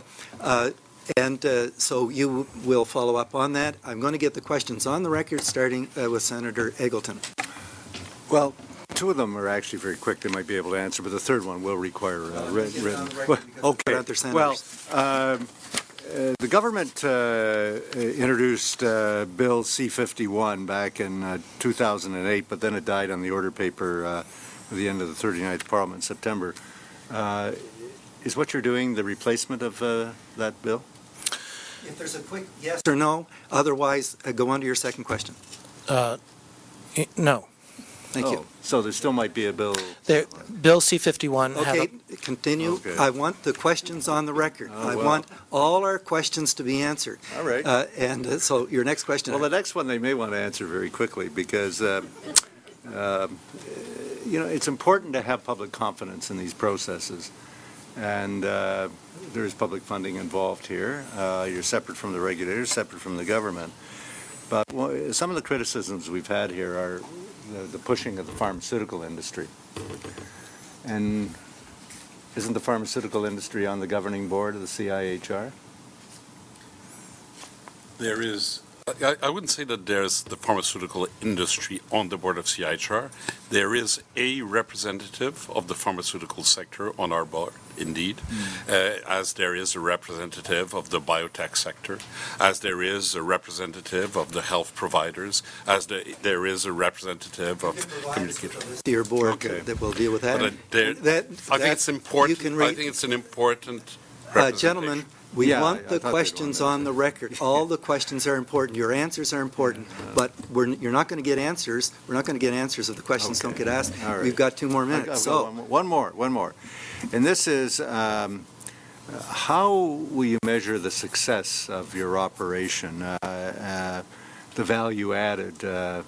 So you will follow up on that. I'm going to get the questions on the record, starting with Senator Eggleton. Well, two of them are actually very quick. They might be able to answer, but the third one will require written. Okay. Well, the government introduced Bill C-51 back in 2008, but then it died on the order paper at the end of the 39th Parliament in September. Is what you're doing the replacement of that bill? If there's a quick yes or no, otherwise go on to your second question. No. Thank you. So there still might be a bill. Bill C-51. Okay, continue. Okay. I want the questions on the record. I want all our questions to be answered. All right. So your next question. Well, the next one they may want to answer very quickly because, it's important to have public confidence in these processes. And there is public funding involved here. You're separate from the regulators, separate from the government. But some of the criticisms we've had here are the pushing of the pharmaceutical industry. And isn't the pharmaceutical industry on the governing board of the CIHR? There is. I wouldn't say that there's the pharmaceutical industry on the board of CIHR. There is a representative of the pharmaceutical sector on our board, indeed, as there is a representative of the biotech sector, as there is a representative of the health providers, as there is a representative of communicators. Your board that will deal with that. I think it's important. I think it's an important representation. Gentlemen, we want the questions on the record. All the questions are important. Your answers are important, but you're not going to get answers. We're not going to get answers if the questions don't get asked. Right. We've got 2 more minutes. So one more. And this is how will you measure the success of your operation, the value added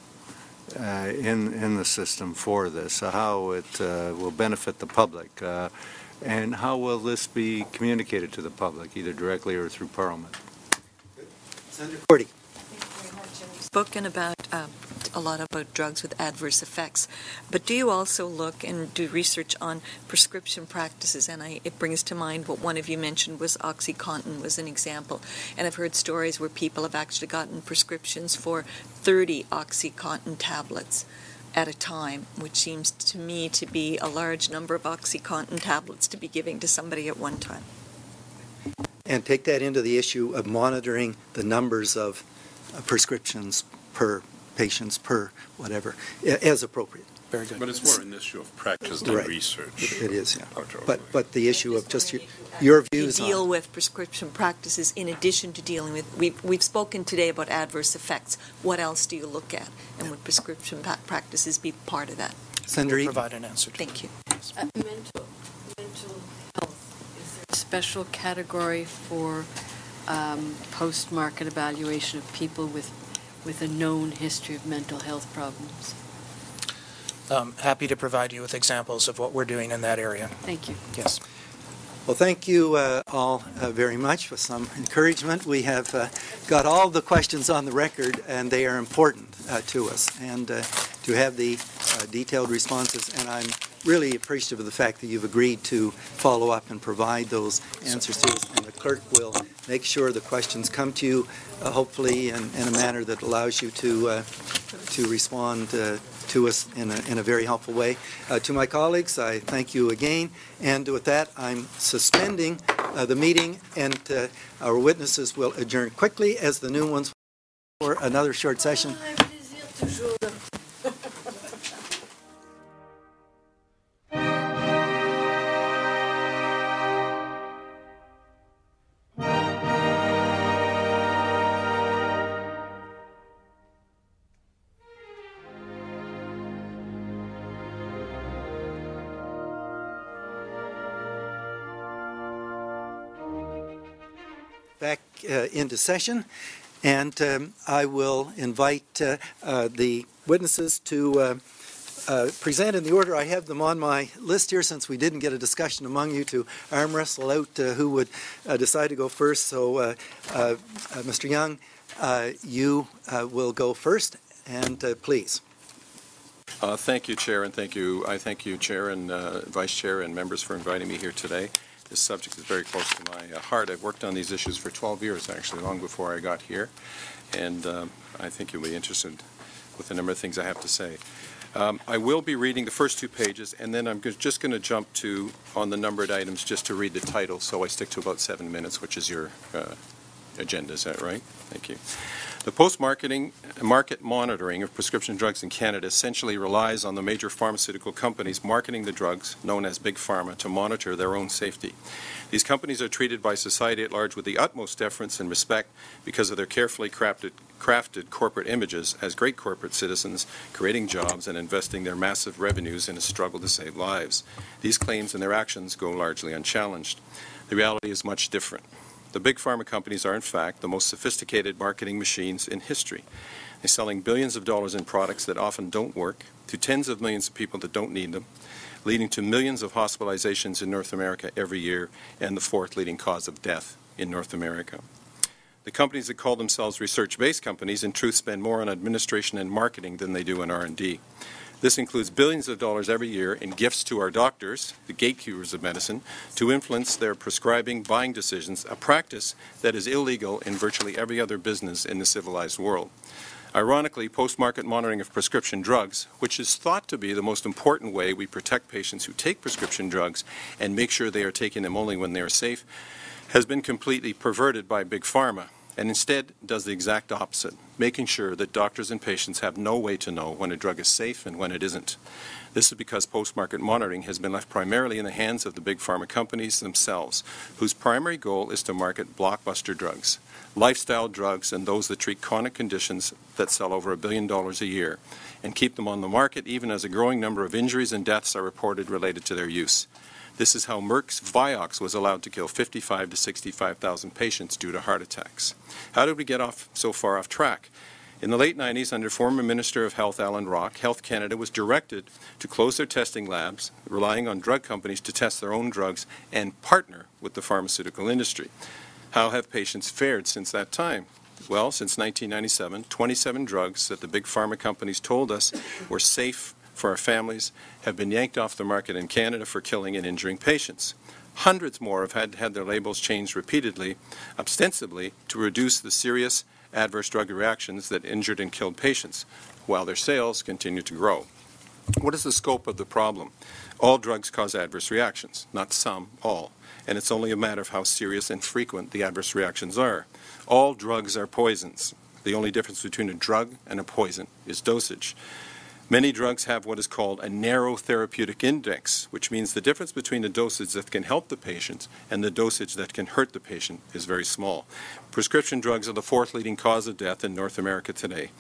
in the system for this, how it will benefit the public? And how will this be communicated to the public, either directly or through Parliament? Senator Cordy. Thank you very much. You've spoken about a lot about drugs with adverse effects, but do you also look and do research on prescription practices? And it brings to mind what one of you mentioned was OxyContin was an example. And I've heard stories where people have actually gotten prescriptions for 30 OxyContin tablets at a time, which seems to me to be a large number of OxyContin tablets to be giving to somebody at one time. And take that into the issue of monitoring the numbers of prescriptions per patients per whatever, as appropriate. Very good. But it's more an issue of practice than research. It is, yeah. But the issue of just your views on deal with prescription practices in addition to dealing with, we've spoken today about adverse effects. What else do you look at? And would prescription practices be part of that? Senator, provide an answer. Thank you. Mental health. Is there a special category for post-market evaluation of people with a known history of mental health problems? Happy to provide you with examples of what we're doing in that area. Thank you. Yes. Well, thank you all very much for some encouragement. We have got all the questions on the record, and they are important to us. And to have the detailed responses, and I'm really appreciative of the fact that you've agreed to follow up and provide those answers to us. And the clerk will make sure the questions come to you, hopefully in a manner that allows you to respond to us in a very helpful way. To my colleagues, I thank you again. And with that, I'm suspending the meeting, and our witnesses will adjourn quickly as the new ones for another short session. Back into session, and I will invite the witnesses to present in the order I have them on my list here, since we didn't get a discussion among you to arm wrestle out who would decide to go first. So Mr. Young, you will go first, and please. Thank you, Chair, and thank you. I thank you, Chair and Vice Chair and members, for inviting me here today. This subject is very close to my heart. I've worked on these issues for 12 years, actually, long before I got here, and I think you'll be interested with a number of things I have to say. I will be reading the first 2 pages, and then I'm just going to jump to, on the numbered items, just to read the title, so I stick to about 7 minutes, which is your agenda. Is that right? Thank you. The market monitoring of prescription drugs in Canada essentially relies on the major pharmaceutical companies marketing the drugs, known as Big Pharma, to monitor their own safety. These companies are treated by society at large with the utmost deference and respect because of their carefully crafted corporate images as great corporate citizens, creating jobs and investing their massive revenues in a struggle to save lives. These claims and their actions go largely unchallenged. The reality is much different. The big pharma companies are, in fact, the most sophisticated marketing machines in history. They're selling billions of dollars in products that often don't work to tens of millions of people that don't need them, leading to millions of hospitalizations in North America every year, and the 4th leading cause of death in North America. The companies that call themselves research-based companies in truth spend more on administration and marketing than they do on R&D. This includes billions of dollars every year in gifts to our doctors, the gatekeepers of medicine, to influence their prescribing, buying decisions, a practice that is illegal in virtually every other business in the civilized world. Ironically, post-market monitoring of prescription drugs, which is thought to be the most important way we protect patients who take prescription drugs and make sure they are taking them only when they are safe, has been completely perverted by Big Pharma, and instead does the exact opposite, making sure that doctors and patients have no way to know when a drug is safe and when it isn't. This is because post-market monitoring has been left primarily in the hands of the big pharma companies themselves, whose primary goal is to market blockbuster drugs, lifestyle drugs, and those that treat chronic conditions that sell over $1 billion a year, and keep them on the market even as a growing number of injuries and deaths are reported related to their use. This is how Merck's Vioxx was allowed to kill 55,000 to 65,000 patients due to heart attacks. How did we get so far off track? In the late 90s, under former Minister of Health Alan Rock, Health Canada was directed to close their testing labs, relying on drug companies to test their own drugs and partner with the pharmaceutical industry. How have patients fared since that time? Well, since 1997, 27 drugs that the big pharma companies told us were safe for our families have been yanked off the market in Canada for killing and injuring patients. Hundreds more have had their labels changed repeatedly, ostensibly to reduce the serious adverse drug reactions that injured and killed patients, while their sales continue to grow. What is the scope of the problem? All drugs cause adverse reactions, not some, all. And it's only a matter of how serious and frequent the adverse reactions are. All drugs are poisons. The only difference between a drug and a poison is dosage. Many drugs have what is called a narrow therapeutic index, which means the difference between the dosage that can help the patient and the dosage that can hurt the patient is very small. Prescription drugs are the 4th leading cause of death in North America today,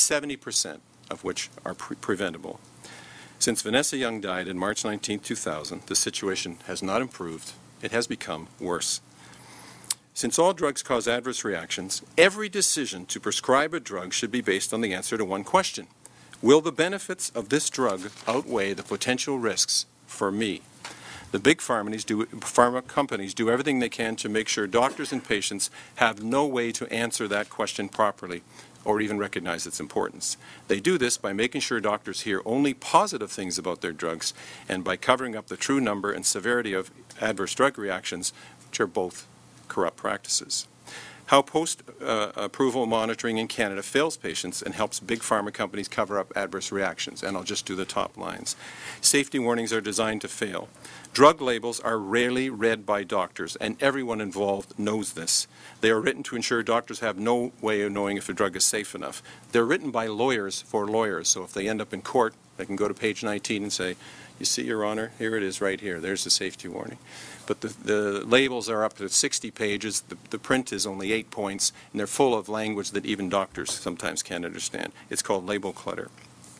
70% of which are preventable. Since Vanessa Young died in March 19, 2000, the situation has not improved. It has become worse. Since all drugs cause adverse reactions, every decision to prescribe a drug should be based on the answer to one question. Will the benefits of this drug outweigh the potential risks for me? The big pharma companies do everything they can to make sure doctors and patients have no way to answer that question properly or even recognize its importance. They do this by making sure doctors hear only positive things about their drugs and by covering up the true number and severity of adverse drug reactions, which are both corrupt practices. How post-approval monitoring in Canada fails patients and helps big pharma companies cover up adverse reactions. And I'll just do the top lines. Safety warnings are designed to fail. Drug labels are rarely read by doctors, and everyone involved knows this. They are written to ensure doctors have no way of knowing if a drug is safe enough. They're written by lawyers for lawyers, so if they end up in court, they can go to page 19 and say, "You see, Your Honor, here it is right here. There's the safety warning." But the labels are up to 60 pages. The print is only 8 points, and they're full of language that even doctors sometimes can't understand. It's called label clutter.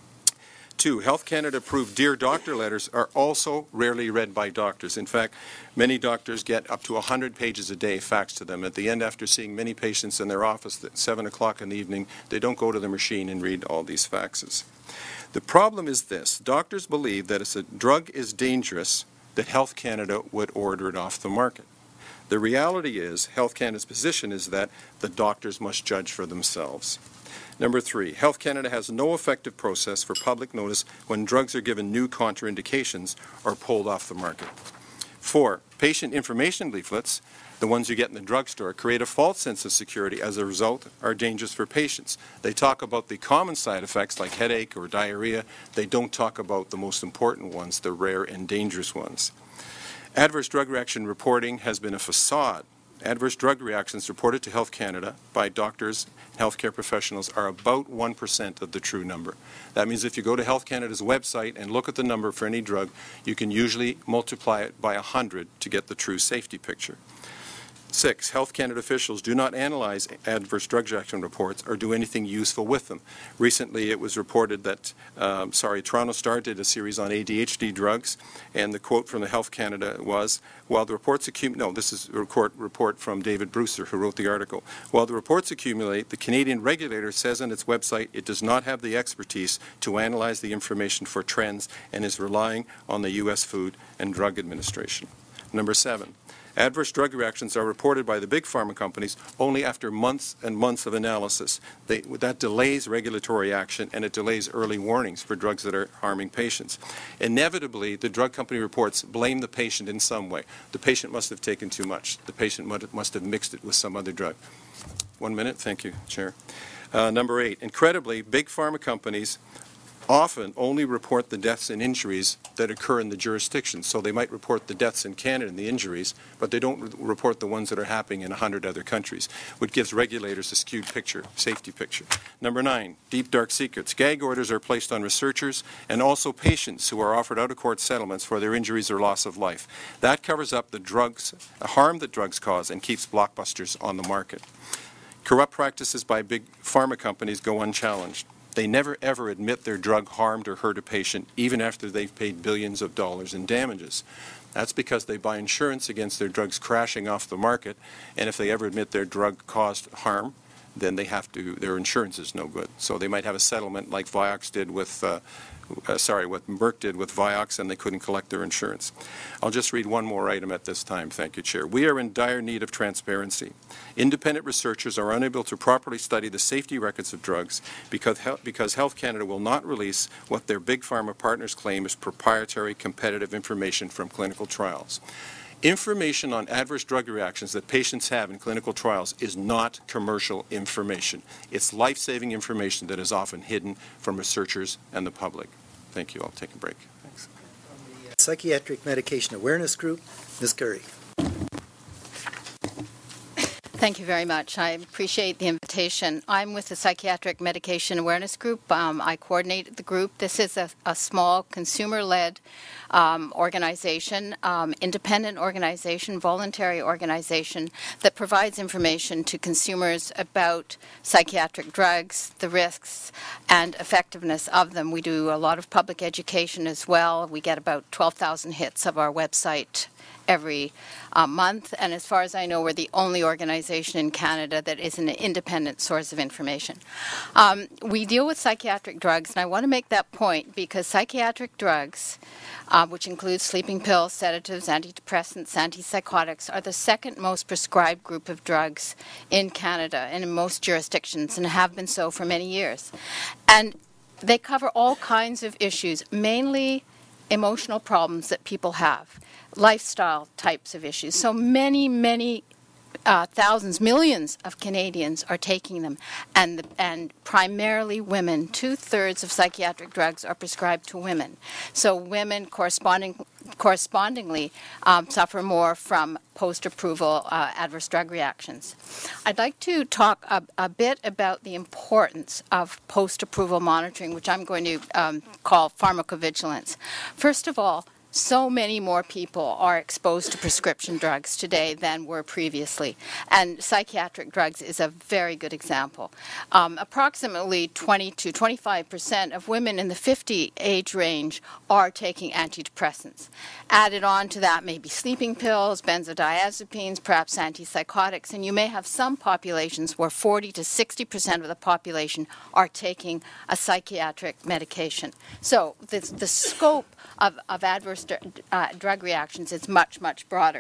2, Health Canada approved Dear Doctor letters are also rarely read by doctors. In fact, many doctors get up to 100 pages a day faxed to them. At the end, after seeing many patients in their office at 7 o'clock in the evening, they don't go to the machine and read all these faxes. The problem is this. Doctors believe that if a drug is dangerous, that Health Canada would order it off the market. The reality is, Health Canada's position is that the doctors must judge for themselves. Number 3, Health Canada has no effective process for public notice when drugs are given new contraindications or pulled off the market. 4, patient information leaflets, the ones you get in the drugstore, create a false sense of security. As a result, are dangerous for patients. They talk about the common side effects like headache or diarrhea. They don't talk about the most important ones, the rare and dangerous ones. Adverse drug reaction reporting has been a facade. Adverse drug reactions reported to Health Canada by doctors and healthcare professionals are about 1% of the true number. That means if you go to Health Canada's website and look at the number for any drug, you can usually multiply it by 100 to get the true safety picture. 6, Health Canada officials do not analyze adverse drug reaction reports or do anything useful with them. Recently, it was reported that, Toronto Star did a series on ADHD drugs, and the quote from the Health Canada was, while the reports accumulate, no, this is a report from David Brewster, who wrote the article. While the reports accumulate, the Canadian regulator says on its website it does not have the expertise to analyze the information for trends and is relying on the U.S. Food and Drug Administration. Number 7. Adverse drug reactions are reported by the big pharma companies only after months and months of analysis. That delays regulatory action and it delays early warnings for drugs that are harming patients. Inevitably, the drug company reports blame the patient in some way. The patient must have taken too much. The patient must have mixed it with some other drug. 1 minute. Thank you, Chair. Number 8. Incredibly, big pharma companies often only report the deaths and injuries that occur in the jurisdiction. So they might report the deaths in Canada and the injuries, but they don't report the ones that are happening in 100 other countries, which gives regulators a skewed picture, safety picture. Number 9, deep dark secrets. Gag orders are placed on researchers and also patients who are offered out-of-court settlements for their injuries or loss of life. That covers up the harm that drugs cause and keeps blockbusters on the market. Corrupt practices by big pharma companies go unchallenged. They never ever admit their drug harmed or hurt a patient, even after they've paid billions of dollars in damages. That's because they buy insurance against their drugs crashing off the market, and if they ever admit their drug caused harm, then they have to, their insurance is no good. So they might have a settlement like Vioxx did with, what Merck did with Vioxx, and they couldn't collect their insurance. I'll just read one more item at this time. Thank you, Chair. We are in dire need of transparency. Independent researchers are unable to properly study the safety records of drugs because Health Canada will not release what their big pharma partners claim is proprietary competitive information from clinical trials. Information on adverse drug reactions that patients have in clinical trials is not commercial information. It's life-saving information that is often hidden from researchers and the public. Thank you. I'll take a break. Thanks. Psychiatric Medication Awareness Group, Ms. Curry. Thank you very much. I appreciate the invitation. I'm with the Psychiatric Medication Awareness Group. I coordinate the group. This is a small consumer-led organization, independent organization, voluntary organization that provides information to consumers about psychiatric drugs, the risks, and effectiveness of them. We do a lot of public education as well. We get about 12,000 hits of our website every month, and as far as I know, we're the only organization in Canada that is an independent source of information. We deal with psychiatric drugs, and I want to make that point because psychiatric drugs, which include sleeping pills, sedatives, antidepressants, antipsychotics, are the second most prescribed group of drugs in Canada and in most jurisdictions, and have been so for many years. And they cover all kinds of issues, mainly emotional problems that people have, lifestyle types of issues. So many thousands, millions of Canadians are taking them, and primarily women. 2/3 of psychiatric drugs are prescribed to women. So women correspondingly suffer more from post-approval adverse drug reactions. I'd like to talk a bit about the importance of post-approval monitoring, which I'm going to call pharmacovigilance. First of all, so many more people are exposed to prescription drugs today than were previously, and psychiatric drugs is a very good example. Approximately 20 to 25% of women in the 50 age range are taking antidepressants. Added on to that may be sleeping pills, benzodiazepines, perhaps antipsychotics, and you may have some populations where 40 to 60% of the population are taking a psychiatric medication. So the scope of adverse drug reactions is much, much broader.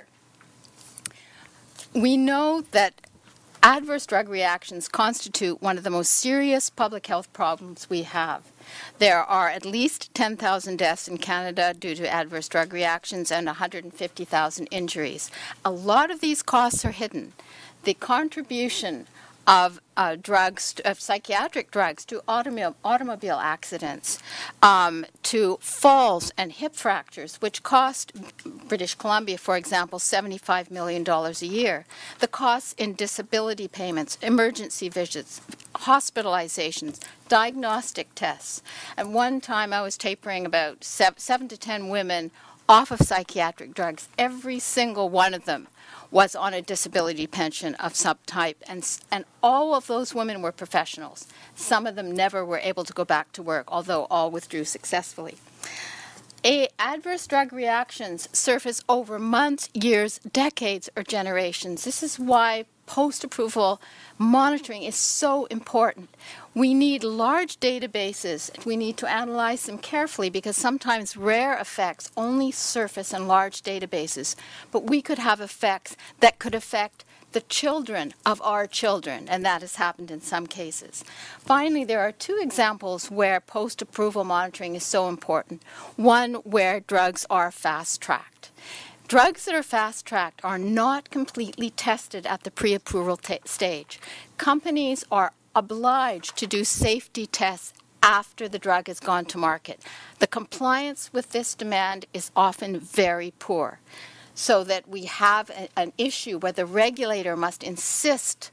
We know that adverse drug reactions constitute one of the most serious public health problems we have. There are at least 10,000 deaths in Canada due to adverse drug reactions and 150,000 injuries. A lot of these costs are hidden. The contribution of psychiatric drugs to automobile accidents, to falls and hip fractures, which cost British Columbia, for example, $75 million a year. The costs in disability payments, emergency visits, hospitalizations, diagnostic tests. At one time, I was tapering about 7 to 10 women off of psychiatric drugs. Every single one of them was on a disability pension of some type, and all of those women were professionals. Some of them never were able to go back to work, although all withdrew successfully. Adverse drug reactions surface over months, years, decades, or generations. This is why post-approval monitoring is so important. We need large databases. We need to analyze them carefully because sometimes rare effects only surface in large databases. But we could have effects that could affect the children of our children, and that has happened in some cases. Finally, there are 2 examples where post-approval monitoring is so important. One where drugs are fast-tracked. Drugs that are fast-tracked are not completely tested at the pre-approval stage. Companies are obliged to do safety tests after the drug has gone to market. The compliance with this demand is often very poor, so that we have an issue where the regulator must insist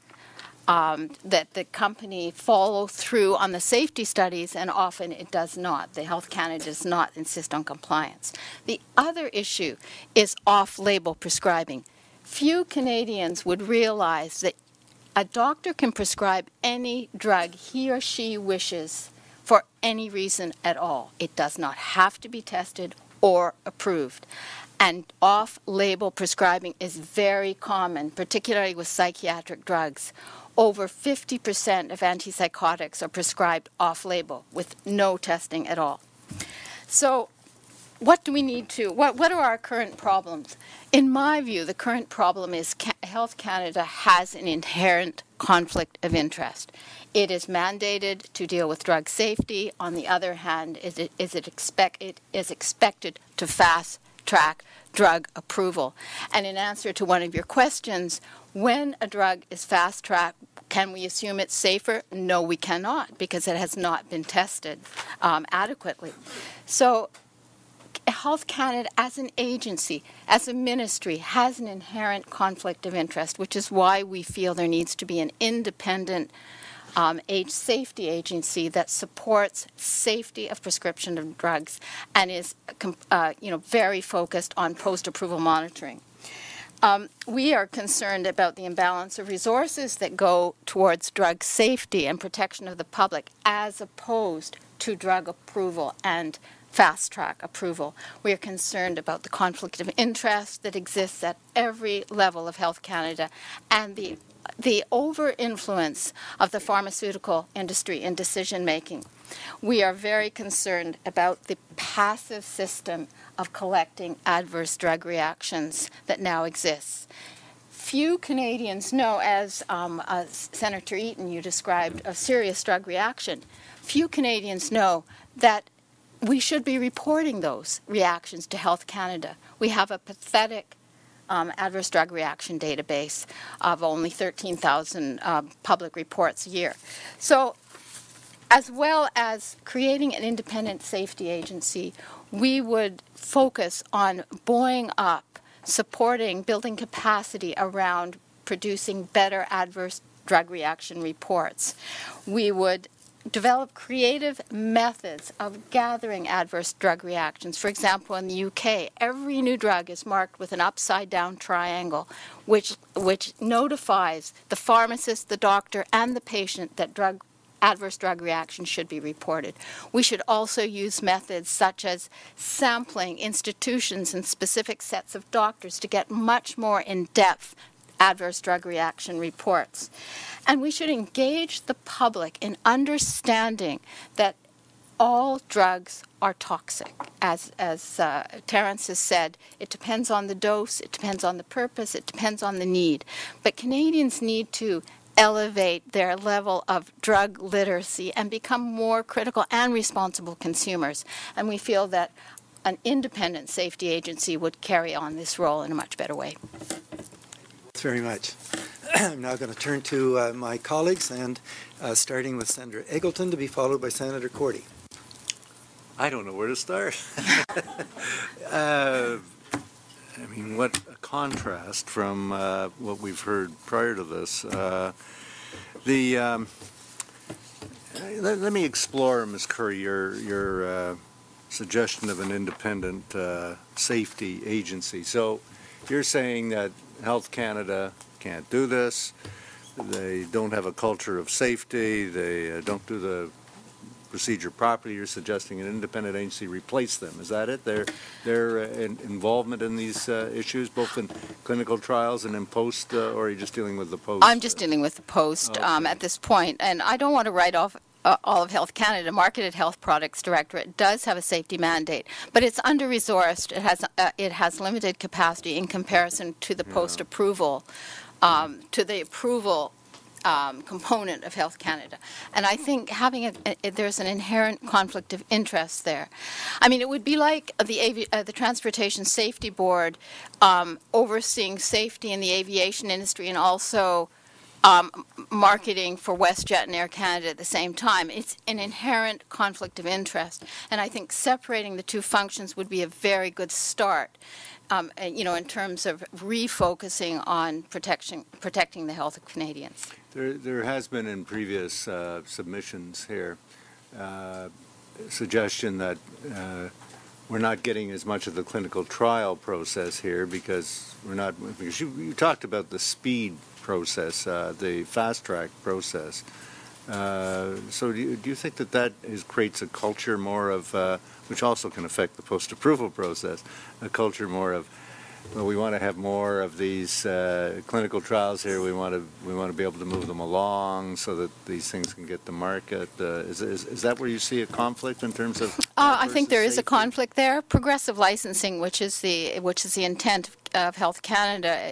that the company follow through on the safety studies, and often it does not. The Health Canada does not insist on compliance. The other issue is off-label prescribing. Few Canadians would realize that a doctor can prescribe any drug he or she wishes for any reason at all. It does not have to be tested or approved. And off-label prescribing is very common, particularly with psychiatric drugs. Over 50% of antipsychotics are prescribed off-label with no testing at all. So what do we need to, what are our current problems? In my view, the current problem is Health Canada has an inherent conflict of interest. It is mandated to deal with drug safety. On the other hand, it is expected to fast-track drug approval. And in answer to one of your questions, when a drug is fast-tracked, can we assume it's safer? No, we cannot, because it has not been tested adequately. So Health Canada, as an agency, as a ministry, has an inherent conflict of interest, which is why we feel there needs to be an independent age safety agency that supports safety of prescription of drugs and is very focused on post-approval monitoring. We are concerned about the imbalance of resources that go towards drug safety and protection of the public as opposed to drug approval and fast-track approval. We are concerned about the conflict of interest that exists at every level of Health Canada and the over-influence of the pharmaceutical industry in decision-making. We are very concerned about the passive system of collecting adverse drug reactions that now exists. Few Canadians know, as Senator Eaton, you described a serious drug reaction. Few Canadians know that we should be reporting those reactions to Health Canada. We have a pathetic adverse drug reaction database of only 13,000 public reports a year. So, as well as creating an independent safety agency, we would focus on buoying up, supporting, building capacity around producing better adverse drug reaction reports. We would develop creative methods of gathering adverse drug reactions. For example, in the UK, every new drug is marked with an upside-down triangle, which notifies the pharmacist, the doctor, and the patient that adverse drug reactions should be reported. We should also use methods such as sampling institutions and specific sets of doctors to get much more in-depth adverse drug reaction reports. And we should engage the public in understanding that all drugs are toxic. As Terence has said, it depends on the dose, it depends on the purpose, it depends on the need. But Canadians need to elevate their level of drug literacy and become more critical and responsible consumers. And we feel that an independent safety agency would carry on this role in a much better way. Thanks very much. I'm now going to turn to my colleagues, and starting with Senator Eggleton, to be followed by Senator Cordy. I don't know where to start. I mean, what a contrast from what we've heard prior to this. Let me explore, Ms. Curry, your suggestion of an independent safety agency. So you're saying that Health Canada can't do this, they don't have a culture of safety, they don't do the procedure properly. You're suggesting an independent agency replace them. Is that it? Their involvement in these issues, both in clinical trials and in post, or are you just dealing with the post? I'm just dealing with the post at this point, and I don't want to write off all of Health Canada. Marketed Health Products Directorate does have a safety mandate, but it's under-resourced. It has limited capacity in comparison to the post-approval, to the approval component of Health Canada. And I think there's an inherent conflict of interest there. I mean, it would be like the Transportation Safety Board overseeing safety in the aviation industry and also marketing for WestJet and Air Canada at the same time. It's an inherent conflict of interest. And I think separating the two functions would be a very good start. In terms of refocusing on protecting the health of Canadians. There has been in previous submissions here suggestion that we're not getting as much of the clinical trial process here because you talked about the speed process, the fast track process. So do you think that creates a culture more of, which also can affect the post-approval process, a culture more of, well, we want to have more of these clinical trials here. We want to be able to move them along so that these things can get to market. Is that where you see a conflict in terms of? I think there is a conflict there. Progressive licensing, which is the intent of Health Canada,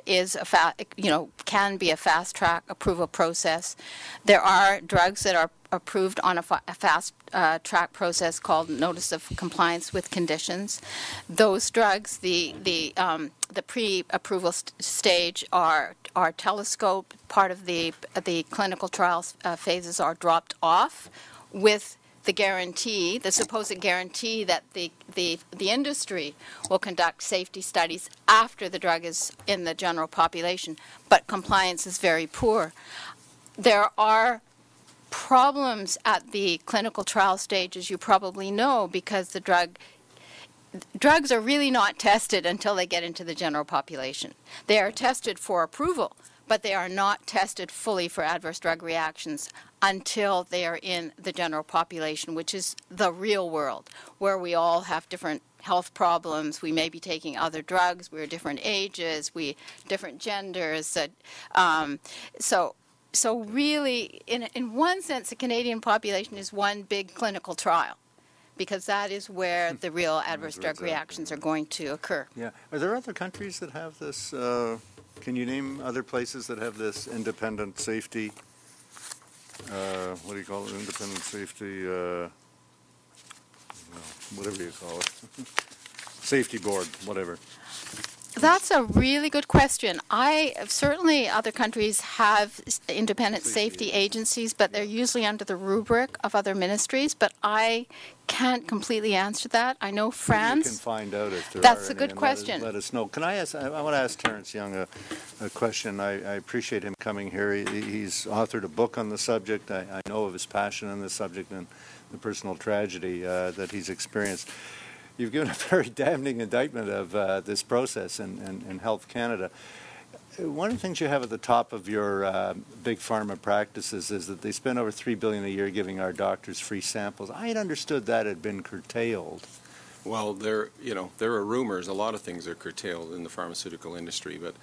can be a fast track approval process. There are drugs that are approved on a fast track process called Notice of Compliance with Conditions. Those drugs, the pre-approval stage are telescoped. Part of the clinical trials phases are dropped off with the supposed guarantee that the industry will conduct safety studies after the drug is in the general population, but compliance is very poor. There are problems at the clinical trial stage, as you probably know, because the drugs are really not tested until they get into the general population. They are tested for approval, but they are not tested fully for adverse drug reactions until they are in the general population, which is the real world, where we all have different health problems. We may be taking other drugs. We're different ages. Different genders. So really, in one sense, the Canadian population is one big clinical trial, because that is where the real adverse drug reactions are going to occur. Yeah. Are there other countries that have this? Can you name other places that have this independent safety? What do you call it? Independent safety, whatever you call it. Safety board, whatever. That's a really good question. Certainly other countries have independent safety agencies, but they're usually under the rubric of other ministries. But I can't completely answer that. I know France. You can find out if there That's are a good any, question. Let us know. Can I ask? I want to ask Terence Young a question. I appreciate him coming here. He's authored a book on the subject. I know of his passion on this subject and the personal tragedy that he's experienced. You've given a very damning indictment of this process in Health Canada. One of the things you have at the top of your big pharma practices is that they spend over $3 billion a year giving our doctors free samples. I had understood that had been curtailed. Well, there are rumors. A lot of things are curtailed in the pharmaceutical industry, but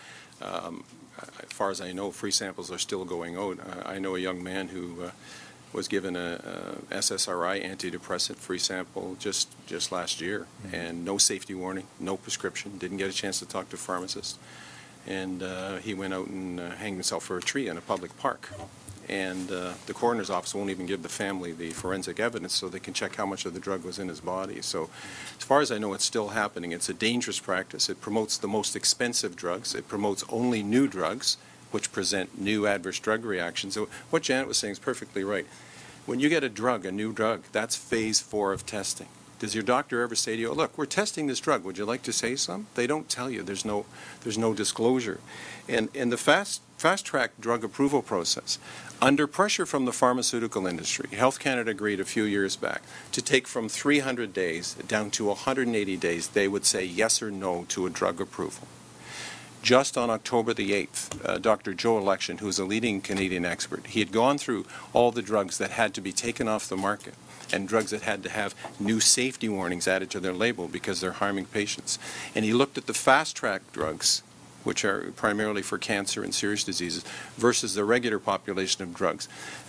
as far as I know, free samples are still going out. I know a young man who was given a SSRI antidepressant free sample just last year, and no safety warning, no prescription, didn't get a chance to talk to a pharmacist, and he went out and hanged himself for a tree in a public park. And the coroner's office won't even give the family the forensic evidence so they can check how much of the drug was in his body. So as far as I know, it's still happening. It's a dangerous practice. It promotes the most expensive drugs. It promotes only new drugs, which present new adverse drug reactions. So what Janet was saying is perfectly right. When you get a new drug, that's phase 4 of testing. Does your doctor ever say to you, look, we're testing this drug, would you like to say some? They don't tell you. There's no disclosure. And in the fast-track drug approval process, under pressure from the pharmaceutical industry, Health Canada agreed a few years back to take from 300 days down to 180 days, they would say yes or no to a drug approval. Just on October the 8th, Dr. Joe Election, who's a leading Canadian expert, he had gone through all the drugs that had to be taken off the market and drugs that had to have new safety warnings added to their label because they're harming patients. And he looked at the fast-track drugs, which are primarily for cancer and serious diseases, versus the regular population of drugs.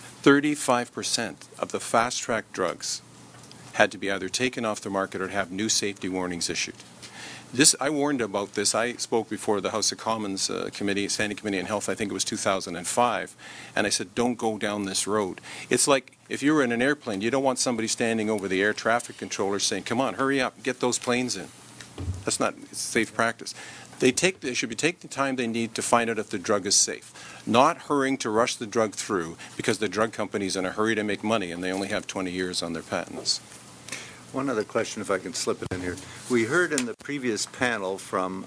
35% of the fast-track drugs had to be either taken off the market or have new safety warnings issued. I warned about this. I spoke before the House of Commons Standing Committee on Health, I think it was 2005, and I said, don't go down this road. It's like if you were in an airplane, you don't want somebody standing over the air traffic controller saying, come on, hurry up, get those planes in. That's not safe practice. They should take the time they need to find out if the drug is safe, not hurrying to rush the drug through because the drug company's in a hurry to make money and they only have 20 years on their patents. One other question, if I can slip it in here. We heard in the previous panel from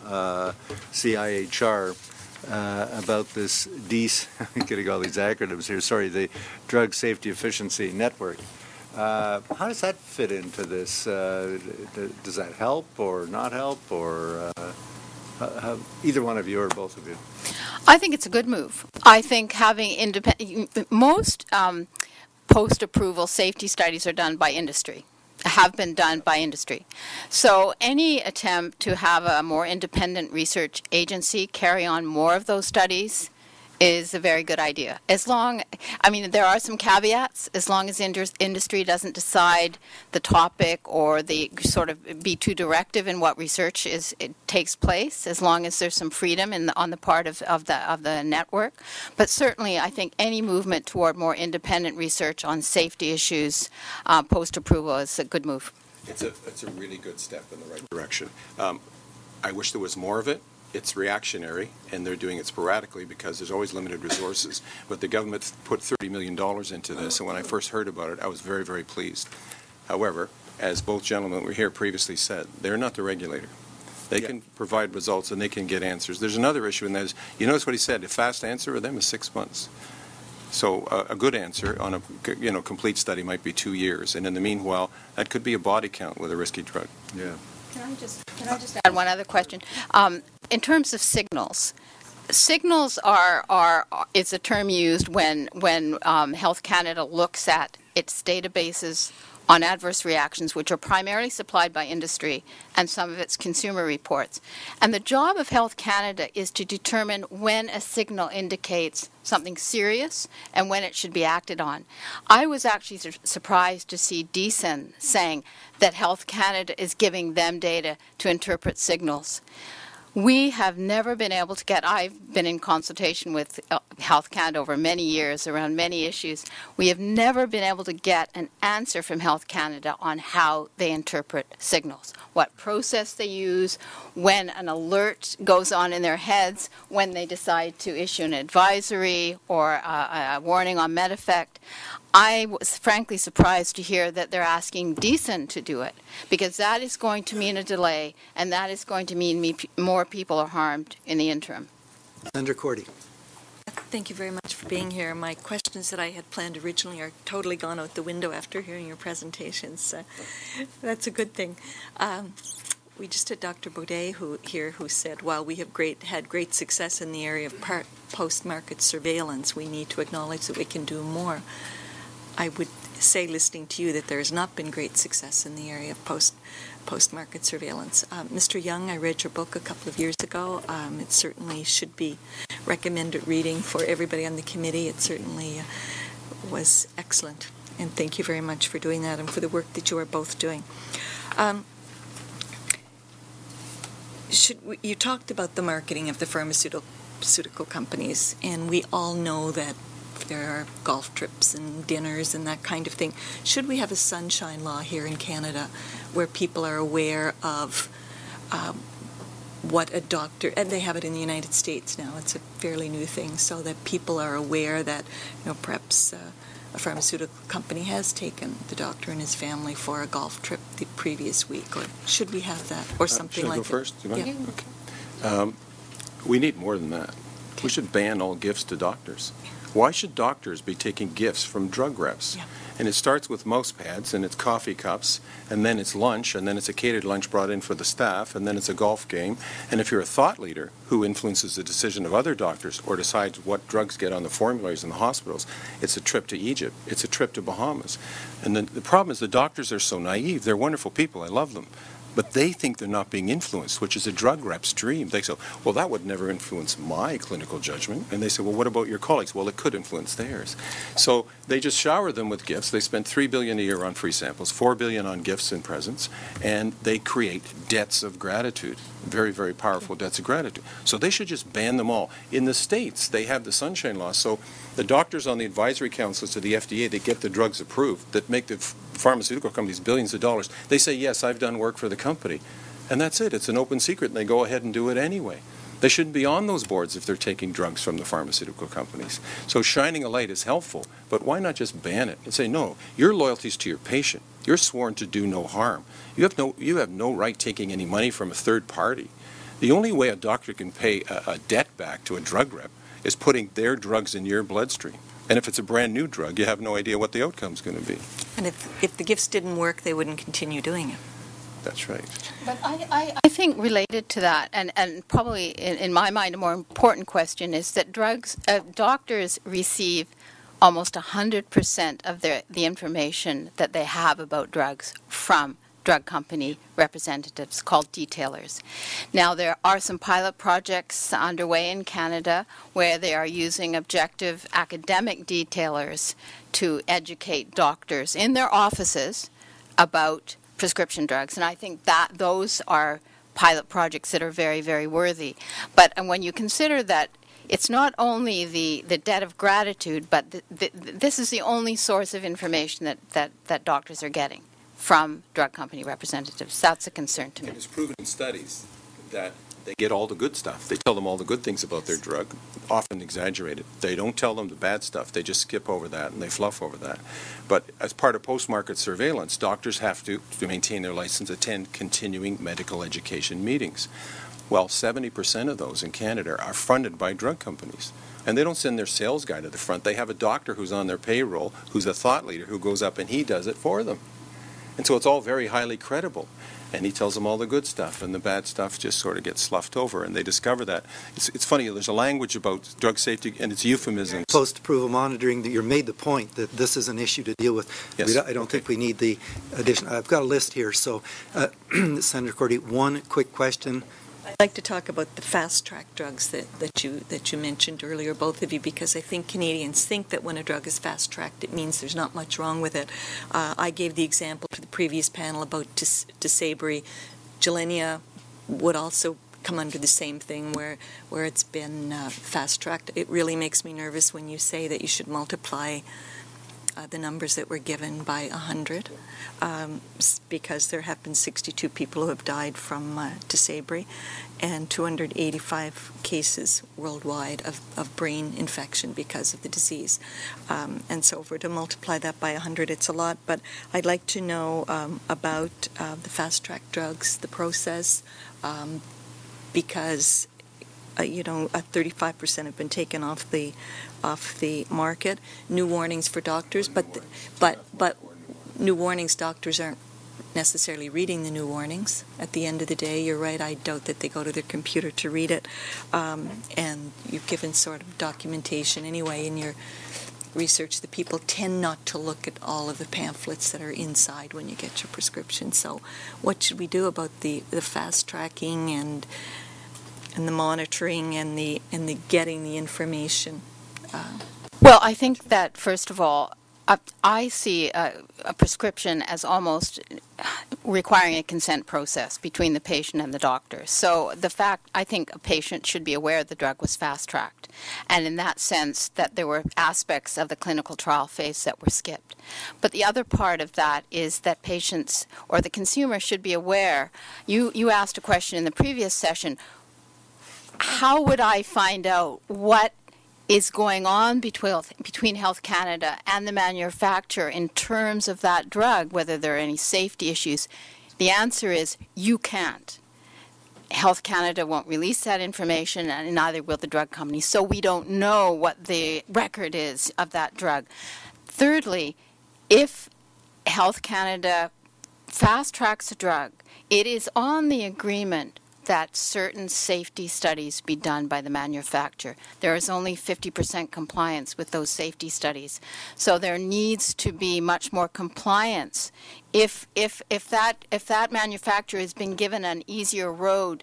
CIHR about this I'm getting all these acronyms here, sorry, the Drug Safety Efficiency Network. How does that fit into this? Does that help or not help, or either one of you or both of you? I think it's a good move. I think having most post-approval safety studies are done by industry. Have been done by industry. So any attempt to have a more independent research agency carry on more of those studies is a very good idea. There are some caveats, as long as industry doesn't decide the topic or the sort of be too directive in what research takes place, as long as there's some freedom on the part of the network. But certainly I think any movement toward more independent research on safety issues post-approval is a good move. It's a really good step in the right direction. I wish there was more of it. It's reactionary, and they're doing it sporadically because there's always limited resources. But the government put $30 million into this, and when I first heard about it, I was very, very pleased. However, as both gentlemen who were here previously said, they're not the regulator. They can provide results, and they can get answers. There's another issue, and that is, you notice what he said, a fast answer with them is 6 months. So a good answer on a complete study might be 2 years, and in the meanwhile, that could be a body count with a risky drug. Yeah. Can I just add one other question? In terms of signals is a term used when Health Canada looks at its databases on adverse reactions, which are primarily supplied by industry, and some of its consumer reports. And the job of Health Canada is to determine when a signal indicates something serious and when it should be acted on. I was actually surprised to see DSEN saying that Health Canada is giving them data to interpret signals. We have never been able to get, I've been in consultation with Health Canada over many years around many issues. We have never been able to get an answer from Health Canada on how they interpret signals, what process they use, when an alert goes on in their heads, when they decide to issue an advisory or a warning on med effect. I was frankly surprised to hear that they're asking DSEN to do it, because that is going to mean a delay, and that is going to mean more people are harmed in the interim. Senator Cordy. Thank you very much for being here. My questions that I had planned originally are totally gone out the window after hearing your presentations. That's a good thing. We just had Dr. Baudet who said, while we have had great success in the area of post-market surveillance, we need to acknowledge that we can do more. I would say, listening to you, that there has not been great success in the area of post-market surveillance. Mr. Young, I read your book a couple of years ago. It certainly should be recommended reading for everybody on the committee. It certainly was excellent. And thank you very much for doing that and for the work that you are both doing. You talked about the marketing of the pharmaceutical companies, and we all know that there are golf trips and dinners and that kind of thing. Should we have a sunshine law here in Canada where people are aware of what a doctor, and they have it in the United States now, it's a fairly new thing, so that people are aware that, perhaps a pharmaceutical company has taken the doctor and his family for a golf trip the previous week, or should we have that, or something like that? Should I go first? Yeah. Okay. We need more than that. Okay. We should ban all gifts to doctors. Why should doctors be taking gifts from drug reps? Yeah. And it starts with mouse pads, and it's coffee cups, and then it's lunch, and then it's a catered lunch brought in for the staff, and then it's a golf game. And if you're a thought leader who influences the decision of other doctors or decides what drugs get on the formularies in the hospitals, it's a trip to Egypt. It's a trip to Bahamas. And the problem is the doctors are so naive. They're wonderful people. I love them. But they think they're not being influenced, which is a drug rep's dream. They say, well, that would never influence my clinical judgment. And they say, well, what about your colleagues? Well, it could influence theirs. So they just shower them with gifts. They spend $3 billion a year on free samples, $4 billion on gifts and presents, and they create debts of gratitude, very, very powerful debts of gratitude. So they should just ban them all. In the States, they have the Sunshine Law. So the doctors on the advisory councils to the FDA that get the drugs approved, that make the pharmaceutical companies billions of dollars, they say, yes, I've done work for the company. And that's it. It's an open secret, and they go ahead and do it anyway. They shouldn't be on those boards if they're taking drugs from the pharmaceutical companies. So shining a light is helpful, but why not just ban it and say, no, your loyalty is to your patient. You're sworn to do no harm. You have no right taking any money from a third party. The only way a doctor can pay a debt back to a drug rep is putting their drugs in your bloodstream. And if it's a brand new drug, you have no idea what the outcome's going to be. And if the gifts didn't work, they wouldn't continue doing it. That's right. But I think related to that, and probably in my mind a more important question is that doctors receive almost 100% of the information that they have about drugs from drug company representatives called detailers. Now, there are some pilot projects underway in Canada where they are using objective academic detailers to educate doctors in their offices about prescription drugs. And I think that those are pilot projects that are very, very worthy. But when you consider that it's not only the debt of gratitude, but this is the only source of information that doctors are getting from drug company representatives. That's a concern to me. It's proven in studies that they get all the good stuff. They tell them all the good things about their drug, often exaggerated. They don't tell them the bad stuff. They just skip over that and they fluff over that. But as part of post-market surveillance, doctors have to maintain their license, attend continuing medical education meetings. Well, 70% of those in Canada are funded by drug companies. And they don't send their sales guy to the front. They have a doctor who's on their payroll, who's a thought leader, who goes up and he does it for them. And so it's all very highly credible. And he tells them all the good stuff, and the bad stuff just sort of gets sloughed over, and they discover that. It's funny, there's a language about drug safety, and it's euphemisms. Post-approval monitoring, that you made the point that this is an issue to deal with. Yes. I don't think we need the addition. I've got a list here, so Senator Cordy, one quick question. I'd like to talk about the fast-track drugs that you mentioned earlier, both of you, because I think Canadians think that when a drug is fast-tracked, it means there's not much wrong with it. I gave the example to the previous panel about Tisabri. Gilenya would also come under the same thing where it's been fast-tracked. It really makes me nervous when you say that you should multiply the numbers that were given by 100, because there have been 62 people who have died from Tisabri and 285 cases worldwide of brain infection because of the disease. And so if we're to multiply that by 100, it's a lot. But I'd like to know about the fast-track drugs, the process, because 35% have been taken off the market. New warnings for doctors, but new warnings, doctors aren't necessarily reading the new warnings. At the end of the day, you're right, I doubt that they go to their computer to read it. And you've given sort of documentation anyway in your research that people tend not to look at all of the pamphlets that are inside when you get your prescription. So what should we do about the fast tracking and the monitoring and the getting the information? Well, I think that, first of all, I see a prescription as almost requiring a consent process between the patient and the doctor. So I think a patient should be aware the drug was fast-tracked, and in that sense that there were aspects of the clinical trial phase that were skipped. But the other part of that is that patients or the consumer should be aware. You asked a question in the previous session, how would I find out what is going on between Health Canada and the manufacturer in terms of that drug, whether there are any safety issues? The answer is you can't. Health Canada won't release that information, and neither will the drug company. So we don't know what the record is of that drug. Thirdly, if Health Canada fast-tracks a drug, it is on the agreement that certain safety studies be done by the manufacturer. There is only 50% compliance with those safety studies. So there needs to be much more compliance. If that manufacturer has been given an easier road,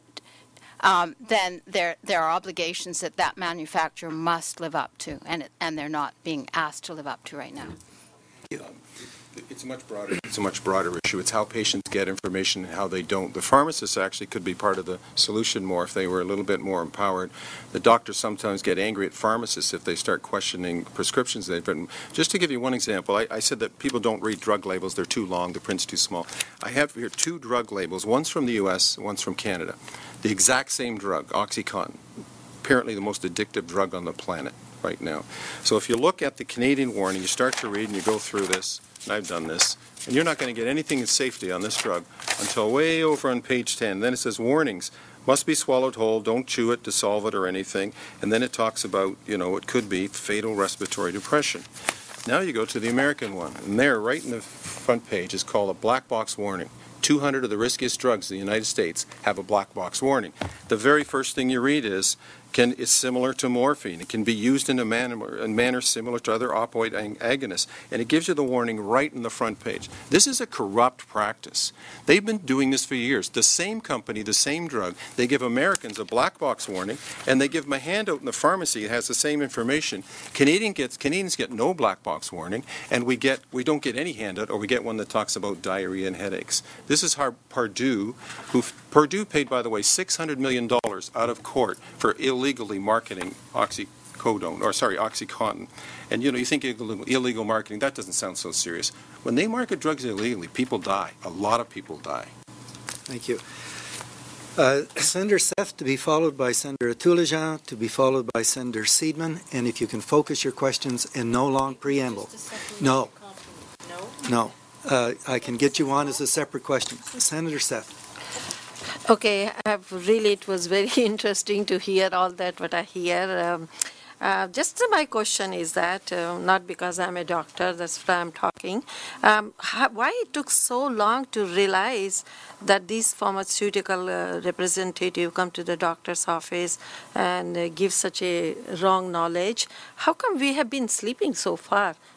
then there are obligations that manufacturer must live up to, and they're not being asked to live up to right now. It's a much broader issue. It's how patients get information and how they don't. The pharmacists actually could be part of the solution more if they were a little bit more empowered. The doctors sometimes get angry at pharmacists if they start questioning prescriptions they've written. Just to give you one example, I said that people don't read drug labels. They're too long, the print's too small. I have here 2 drug labels. One's from the U.S., one's from Canada. The exact same drug, OxyContin, apparently the most addictive drug on the planet right now. So if you look at the Canadian warning, you start to read and you go through this, and I've done this, and you're not going to get anything in safety on this drug until way over on page 10. Then it says warnings, must be swallowed whole, don't chew it, dissolve it or anything. And then it talks about, it could be fatal respiratory depression. Now you go to the American one, and there right in the front page is called a black box warning. 200 of the riskiest drugs in the United States have a black box warning. The very first thing you read is, it's similar to morphine. It can be used in a manner similar to other opioid agonists. And it gives you the warning right in the front page. This is a corrupt practice. They've been doing this for years. The same company, the same drug, they give Americans a black box warning, and they give them a handout in the pharmacy that has the same information. Canadians get no black box warning, and we don't get any handout, or we get one that talks about diarrhea and headaches. This is how Purdue paid, by the way, $600 million out of court for illegally marketing OxyContin. And you think illegal marketing, that doesn't sound so serious. When they market drugs illegally, people die. A lot of people die. Thank you. Senator Seth to be followed by Senator Toulajan, to be followed by Senator Seidman. And if you can focus your questions and no long preamble. No. I can get you on as a separate question. Senator Seth. Okay, it was very interesting to hear all that what I hear. Just my question is that, not because I'm a doctor, that's why I'm talking, why it took so long to realize that these pharmaceutical representative come to the doctor's office and give such a wrong knowledge? How come we have been sleeping so far?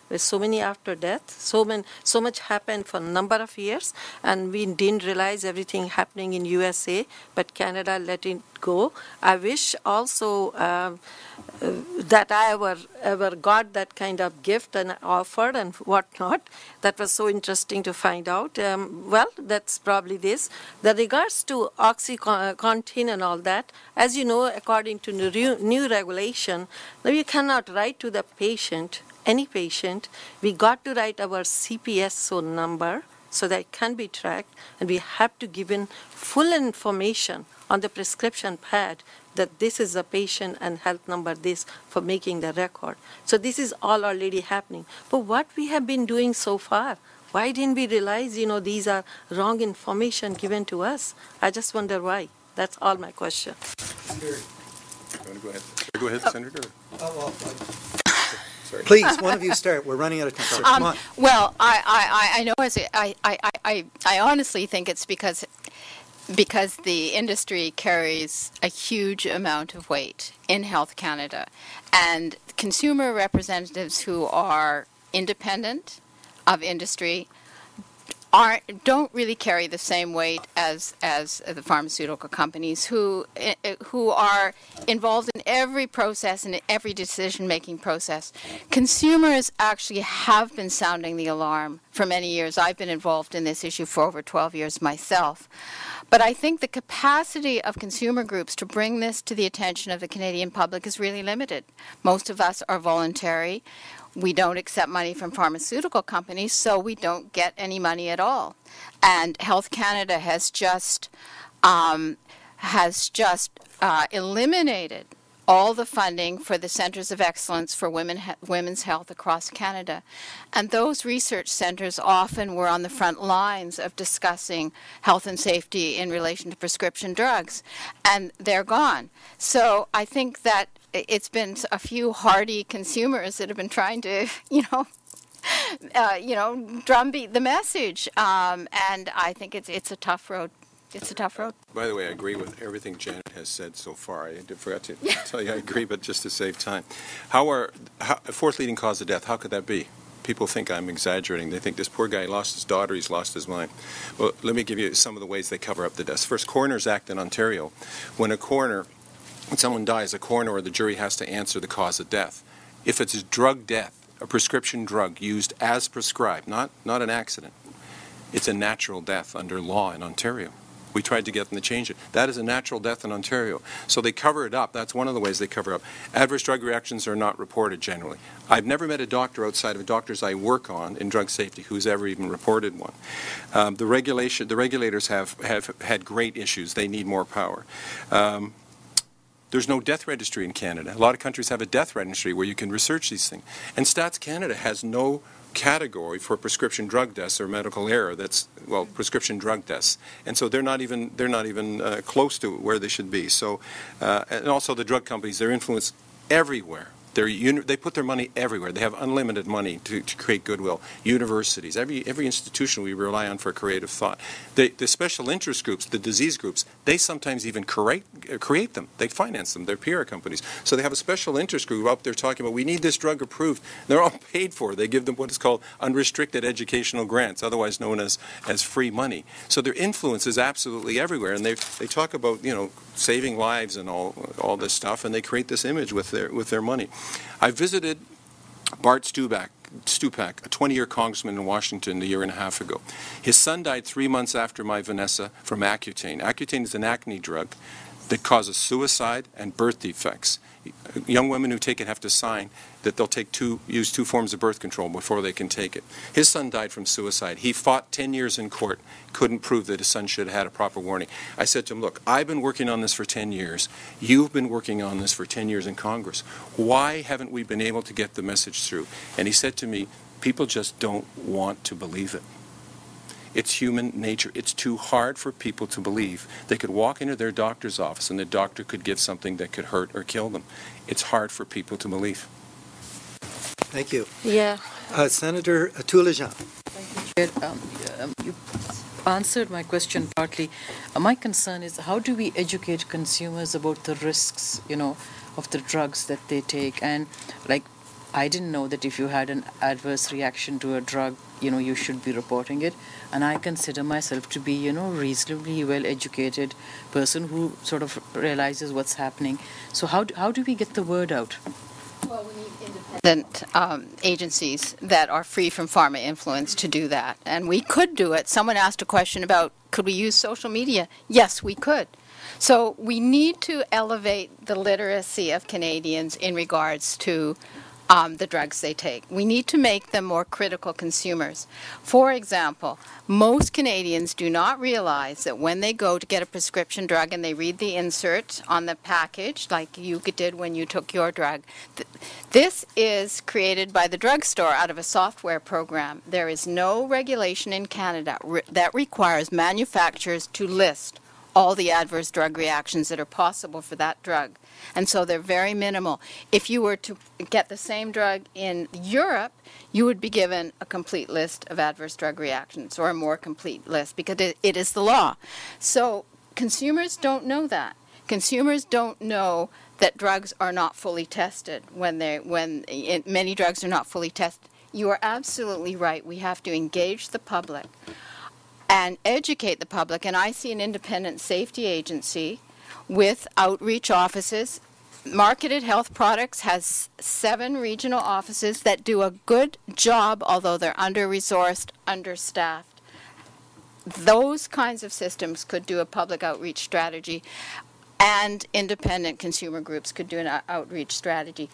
with so many after death, so much happened for a number of years, and we didn't realize everything happening in USA, but Canada let it go. I wish also that I ever got that kind of gift and offered and whatnot. That was so interesting to find out. Well, that's probably this. The regards to OxyContin and all that, as you know, according to new regulation, now you cannot write to the patient, any patient. We got to write our CPSO number so that it can be tracked, and we have to give in full information on the prescription pad that this is a patient and health number this for making the record. So this is all already happening. But what we have been doing so far, why didn't we realize, these are wrong information given to us? I just wonder why. That's all my question. Go ahead. Go ahead, Senator. Sorry. Please, one of you start. We're running out of time. Sir, come on. Well, I know I honestly think it's because the industry carries a huge amount of weight in Health Canada, and consumer representatives who are independent of industry don't really carry the same weight as the pharmaceutical companies who are involved in every process and every decision-making process. Consumers actually have been sounding the alarm for many years. I've been involved in this issue for over 12 years myself. But I think the capacity of consumer groups to bring this to the attention of the Canadian public is really limited. Most of us are voluntary. We don't accept money from pharmaceutical companies, so we don't get any money at all. And Health Canada has just eliminated all the funding for the Centres of Excellence for Women's Health across Canada. And those research centres often were on the front lines of discussing health and safety in relation to prescription drugs, and they're gone. So I think that it's been a few hardy consumers that have been trying to, drumbeat the message, and I think it's a tough road. It's a tough road. By the way, I agree with everything Janet has said so far. I forgot to tell you I agree, but just to save time. Fourth leading cause of death, how could that be? People think I'm exaggerating. They think this poor guy lost his daughter, he's lost his mind. Well, let me give you some of the ways they cover up the deaths. First, Coroner's Act in Ontario. When someone dies, a coroner or the jury has to answer the cause of death. If it's a drug death, a prescription drug used as prescribed, not an accident, it's a natural death under law in Ontario. We tried to get them to change it. That is a natural death in Ontario. So they cover it up. That's one of the ways they cover up. Adverse drug reactions are not reported generally. I've never met a doctor outside of doctors I work on in drug safety who's ever even reported one. The regulators have had great issues. They need more power. There's no death registry in Canada. A lot of countries have a death registry where you can research these things. And Stats Canada has no category for prescription drug deaths or medical error prescription drug deaths, and so they're not even close to where they should be. So and also the drug companies, they're influenced everywhere. They put their money everywhere. They have unlimited money to create goodwill. Universities, every institution we rely on for creative thought. The special interest groups, the disease groups, they sometimes even create them. They finance them. They're PR companies. So they have a special interest group up there talking about, we need this drug approved. They're all paid for. They give them what is called unrestricted educational grants, otherwise known as free money. So their influence is absolutely everywhere. And they talk about, saving lives and all this stuff, and they create this image with their money. I visited Bart Stupak, a 20-year congressman in Washington a year and a half ago. His son died 3 months after my Vanessa from Accutane. Accutane is an acne drug that causes suicide and birth defects. Young women who take it have to sign that they'll use 2 forms of birth control before they can take it. His son died from suicide. He fought 10 years in court, couldn't prove that his son should have had a proper warning. I said to him, look, I've been working on this for 10 years. You've been working on this for 10 years in Congress. Why haven't we been able to get the message through? And he said to me, people just don't want to believe it. It's human nature. It's too hard for people to believe. They could walk into their doctor's office and the doctor could give something that could hurt or kill them. It's hard for people to believe. Thank you. Yeah. Senator Toulajan. Thank you, Chair. You answered my question partly. My concern is, how do we educate consumers about the risks, of the drugs that they take? And I didn't know that if you had an adverse reaction to a drug, you should be reporting it. And I consider myself to be, reasonably well-educated person who sort of realizes what's happening. So how do we get the word out? Well, we need independent agencies that are free from pharma influence to do that. And we could do it. Someone asked a question about, could we use social media? Yes, we could. So we need to elevate the literacy of Canadians in regards to the drugs they take. We need to make them more critical consumers. For example, most Canadians do not realize that when they go to get a prescription drug and they read the insert on the package, like you did when you took your drug, this is created by the drugstore out of a software program. There is no regulation in Canada that requires manufacturers to list all the adverse drug reactions that are possible for that drug. And so they're very minimal. If you were to get the same drug in Europe, you would be given a complete list of adverse drug reactions, or a more complete list, because it is the law. So consumers don't know that. Consumers don't know that drugs are not fully tested many drugs are not fully tested. You are absolutely right. We have to engage the public and educate the public. And I see an independent safety agency with outreach offices. Marketed Health Products has 7 regional offices that do a good job, although they're under-resourced, understaffed. Those kinds of systems could do a public outreach strategy, and independent consumer groups could do an outreach strategy.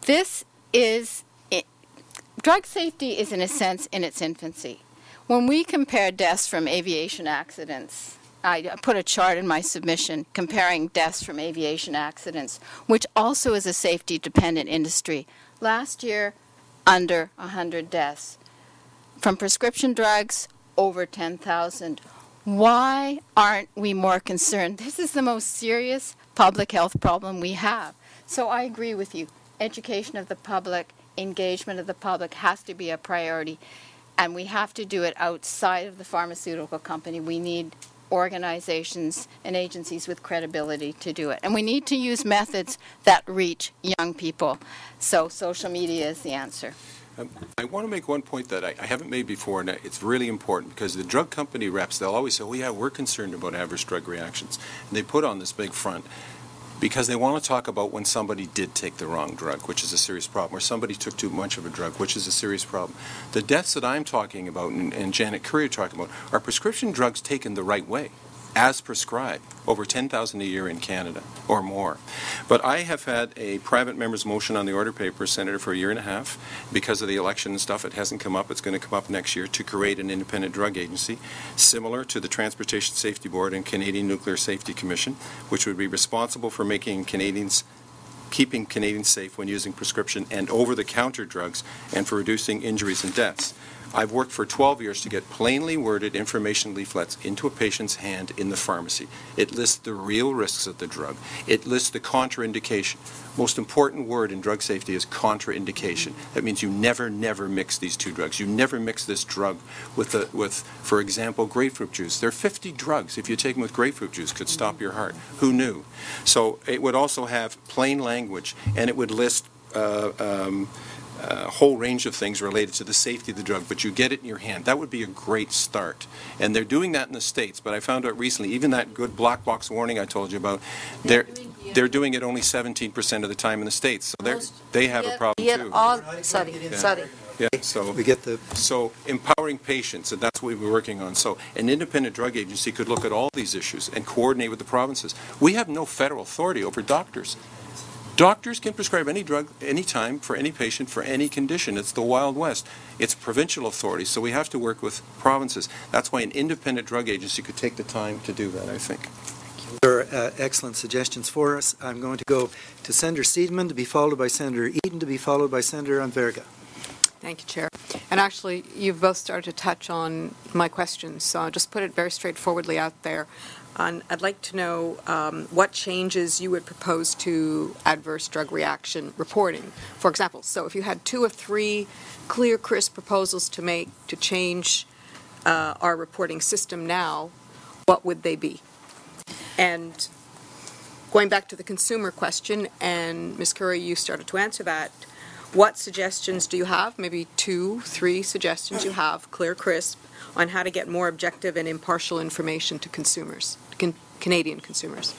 Drug safety is, in a sense, in its infancy. When we compare deaths from aviation accidents, I put a chart in my submission comparing deaths from aviation accidents, which also is a safety-dependent industry. Last year, under 100 deaths. From prescription drugs, over 10,000. Why aren't we more concerned? This is the most serious public health problem we have. So I agree with you. Education of the public, engagement of the public has to be a priority. And we have to do it outside of the pharmaceutical company. We need organizations and agencies with credibility to do it. And we need to use methods that reach young people. So social media is the answer. I want to make one point that I haven't made before, and it's really important, because the drug company reps, they'll always say, oh yeah, we're concerned about adverse drug reactions. And they put on this big front because they want to talk about when somebody did take the wrong drug, which is a serious problem, or somebody took too much of a drug, which is a serious problem. The deaths that I'm talking about, and Janet Curry talking about, are prescription drugs taken the right way, as prescribed, over 10,000 a year in Canada or more. But I have had a private member's motion on the order paper, Senator, for a year and a half. Because of the election and stuff, it hasn't come up. It's going to come up next year, to create an independent drug agency similar to the Transportation Safety Board and Canadian Nuclear Safety Commission, which would be responsible for keeping Canadians safe when using prescription and over-the-counter drugs, and for reducing injuries and deaths. I've worked for 12 years to get plainly worded information leaflets into a patient's hand in the pharmacy. It lists the real risks of the drug. It lists the contraindication. Most important word in drug safety is contraindication. That means you never mix these two drugs. You never mix this drug with, for example, grapefruit juice. There are 50 drugs, if you take them with grapefruit juice, could stop your heart. Who knew? So it would also have plain language, and it would list a whole range of things related to the safety of the drug, but you get it in your hand. That would be a great start. And they're doing that in the States, but I found out recently, even that good black box warning I told you about, they're doing it only 17% of the time in the States. So they have a problem too. Sorry. Yeah, so empowering patients, and that's what we're working on. So an independent drug agency could look at all these issues and coordinate with the provinces. We have no federal authority over doctors. Doctors can prescribe any drug, anytime, for any patient, for any condition. It's the Wild West. It's provincial authority, so we have to work with provinces. That's why an independent drug agency could take the time to do that, I think. There are excellent suggestions for us. I'm going to go to Senator Seidman, to be followed by Senator Eden, to be followed by Senator Anverga. Thank you, Chair. And actually, you've both started to touch on my questions, so I'll just put it very straightforwardly out there. I'd like to know what changes you would propose to adverse drug reaction reporting. For example, so if you had 2 of 3 clear, crisp proposals to make to change our reporting system now, what would they be? And going back to the consumer question, and Ms. Curry, you started to answer that, What suggestions do you have? Maybe 2, 3 suggestions you have, clear, crisp, on how to get more objective and impartial information to consumers, Canadian consumers?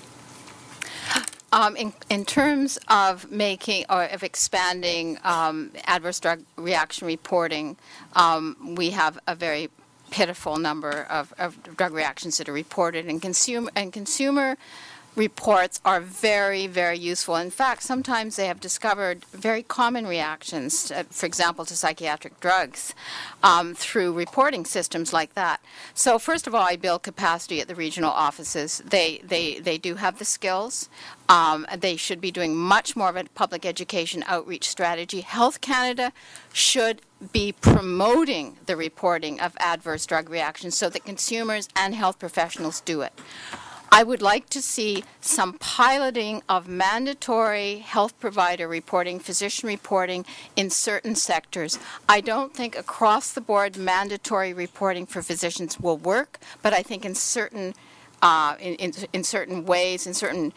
In terms of making or of expanding adverse drug reaction reporting, we have a very pitiful number of drug reactions that are reported, and consumer reports are very, very useful. In fact, sometimes they have discovered very common reactions, for example, to psychiatric drugs, through reporting systems like that. So first of all, I build capacity at the regional offices. They do have the skills. They should be doing much more of a public education outreach strategy. Health Canada should be promoting the reporting of adverse drug reactions so that consumers and health professionals do it. I would like to see some piloting of mandatory health provider reporting, physician reporting in certain sectors. I don't think across the board mandatory reporting for physicians will work, but I think in certain in certain ways, in certain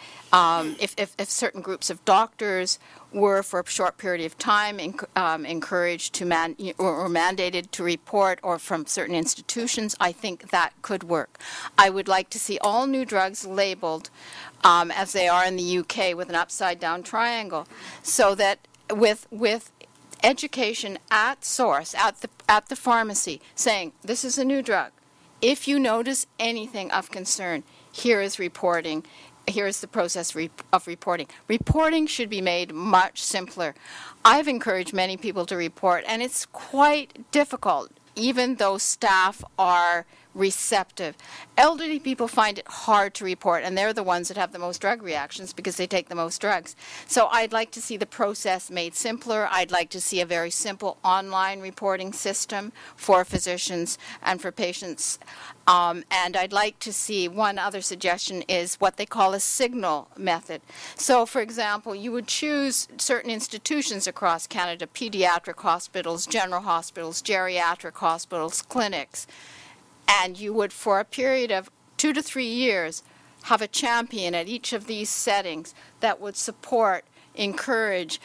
if certain groups of doctors were for a short period of time encouraged to or mandated to report, or from certain institutions, I think that could work. I would like to see all new drugs labeled as they are in the UK with an upside down triangle, so that with education at source, at the pharmacy, saying this is a new drug. If you notice anything of concern, here is reporting. Here is the process of reporting. Reporting should be made much simpler. I've encouraged many people to report, and it's quite difficult, even though staff are receptive. Elderly people find it hard to report, and they're the ones that have the most drug reactions because they take the most drugs. So I'd like to see the process made simpler. I'd like to see a very simple online reporting system for physicians and for patients. And I'd like to see, one other suggestion is what they call a signal method. So, for example, you would choose certain institutions across Canada, pediatric hospitals, general hospitals, geriatric hospitals, clinics, and you would, for a period of 2 to 3 years, have a champion at each of these settings that would support, encourage,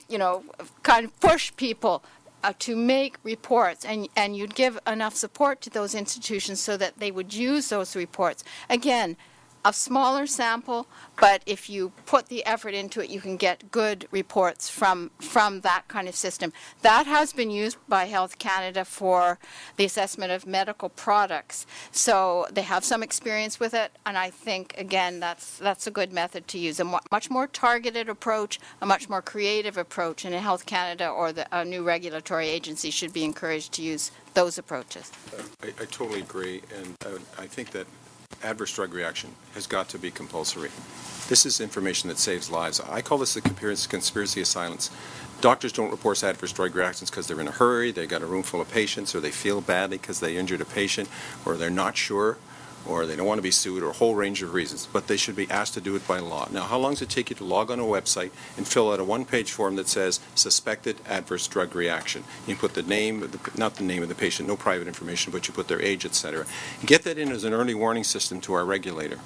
kind of push people to make reports, and you'd give enough support to those institutions so that they would use those reports. Again, a smaller sample, but if you put the effort into it, you can get good reports from that kind of system. That has been used by Health Canada for the assessment of medical products. So they have some experience with it, and I think, again, that's a good method to use. A much more targeted approach, a much more creative approach, and Health Canada or a new regulatory agency should be encouraged to use those approaches. I totally agree, and I think that adverse drug reaction has got to be compulsory. This is information that saves lives. I call this the conspiracy of silence. Doctors don't report adverse drug reactions because they're in a hurry, they've got a room full of patients, or they feel badly because they injured a patient, or they're not sure, or they don't want to be sued, or a whole range of reasons. But they should be asked to do it by law. Now, how long does it take you to log on a website and fill out a one-page form that says suspected adverse drug reaction? You put the name, not the name of the patient, no private information, but you put their age, etc. Get that in as an early warning system to our regulator.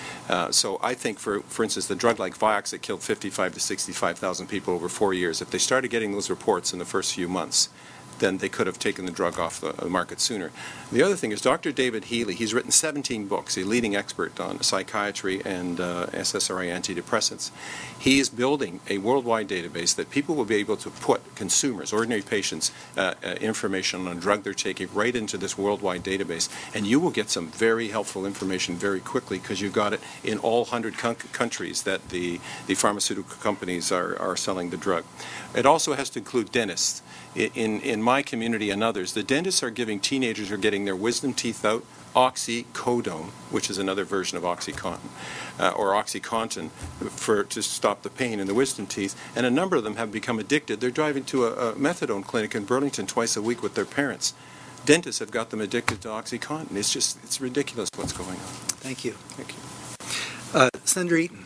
So I think, for instance, the drug like Vioxx that killed 55 to 65,000 people over 4 years, if they started getting those reports in the first few months, then they could have taken the drug off the market sooner. The other thing is Dr. David Healy. He's written 17 books, a leading expert on psychiatry and SSRI antidepressants. He is building a worldwide database that people will be able to put consumers, ordinary patients, information on a drug they're taking right into this worldwide database, and you will get some very helpful information very quickly because you've got it in all 100 countries that the pharmaceutical companies are selling the drug. It also has to include dentists. In my community and others, the dentists are giving teenagers who are getting their wisdom teeth out oxycodone, which is another version of OxyContin, or OxyContin, to stop the pain in the wisdom teeth. And a number of them have become addicted. They're driving to a methadone clinic in Burlington twice a week with their parents. Dentists have got them addicted to OxyContin. It's ridiculous what's going on. Thank you. Thank you. Senator Eaton.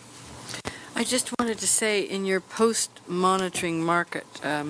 I just wanted to say, in your post-monitoring market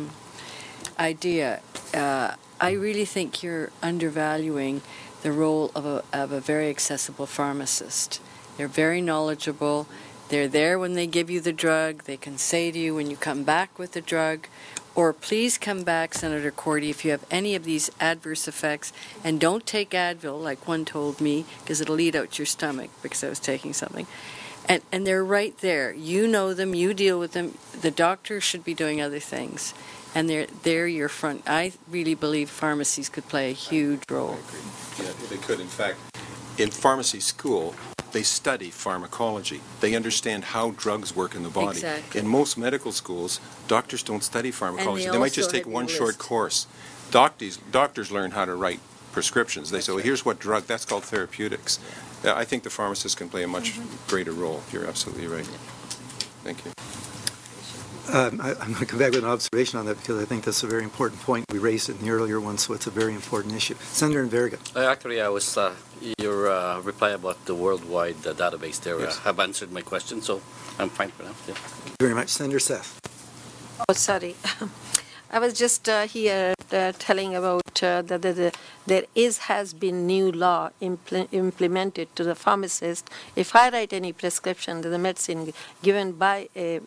idea, I really think you're undervaluing the role of a very accessible pharmacist. They're very knowledgeable. They're there when they give you the drug. They can say to you when you come back with the drug, or please come back, Senator Cordy, if you have any of these adverse effects, and don't take Advil, like one told me, because it'll eat out your stomach because I was taking something. And they're right there. You know them. You deal with them. The doctor should be doing other things. And they're your front. I really believe pharmacies could play a huge role. Yeah, they could. In fact, in pharmacy school, they study pharmacology. They understand how drugs work in the body. Exactly. In most medical schools, doctors don't study pharmacology. And they might just also take have one your short list. course. Doctors learn how to write prescriptions. They say, well, here's what drug, that's called therapeutics. I think the pharmacist can play a much greater role. You're absolutely right. Thank you. I'm going to come back with an observation on that because I think that's a very important point. We raised it in the earlier one, so it's a very important issue. Senator Verga. Actually, I was your reply about the worldwide database there have answered my question, so I'm fine for now. Yeah. Thank you very much. Senator Seth. Oh, sorry. I was just here telling about that there has been new law implemented to the pharmacist. If I write any prescription, the medicine given by a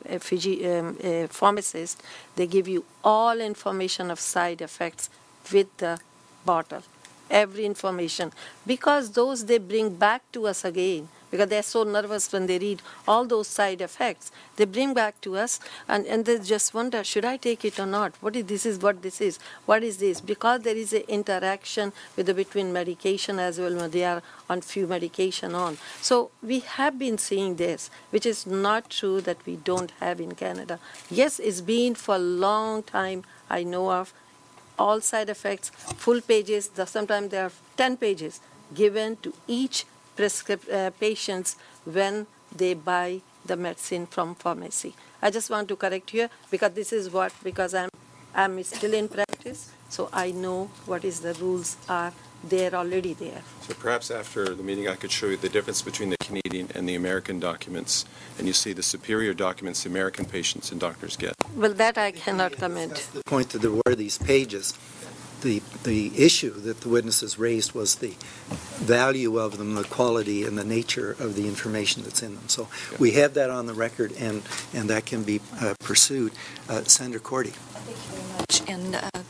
pharmacist, they give you all information of side effects with the bottle, every information, because those they bring back to us again. Because they're so nervous when they read all those side effects. They bring back to us and they just wonder, should I take it or not? What is this? What is this? Because there is an interaction between medication as well when they are on few medication on. So we have been seeing this, which is not true that we don't have in Canada. Yes, it's been for a long time, I know of, all side effects, full pages, sometimes there are 10 pages given to each patients when they buy the medicine from pharmacy. I just want to correct here because I'm still in practice, so I know what is the rules are there already there. So perhaps after the meeting I could show you the difference between the Canadian and the American documents, and you see the superior documents the American patients and doctors get. Well, that I cannot comment. The point that there were these pages. The issue that the witnesses raised was the value of them, the quality and the nature of the information that's in them. So we have that on the record, and that can be pursued. Senator Cordy. Thank you very much. And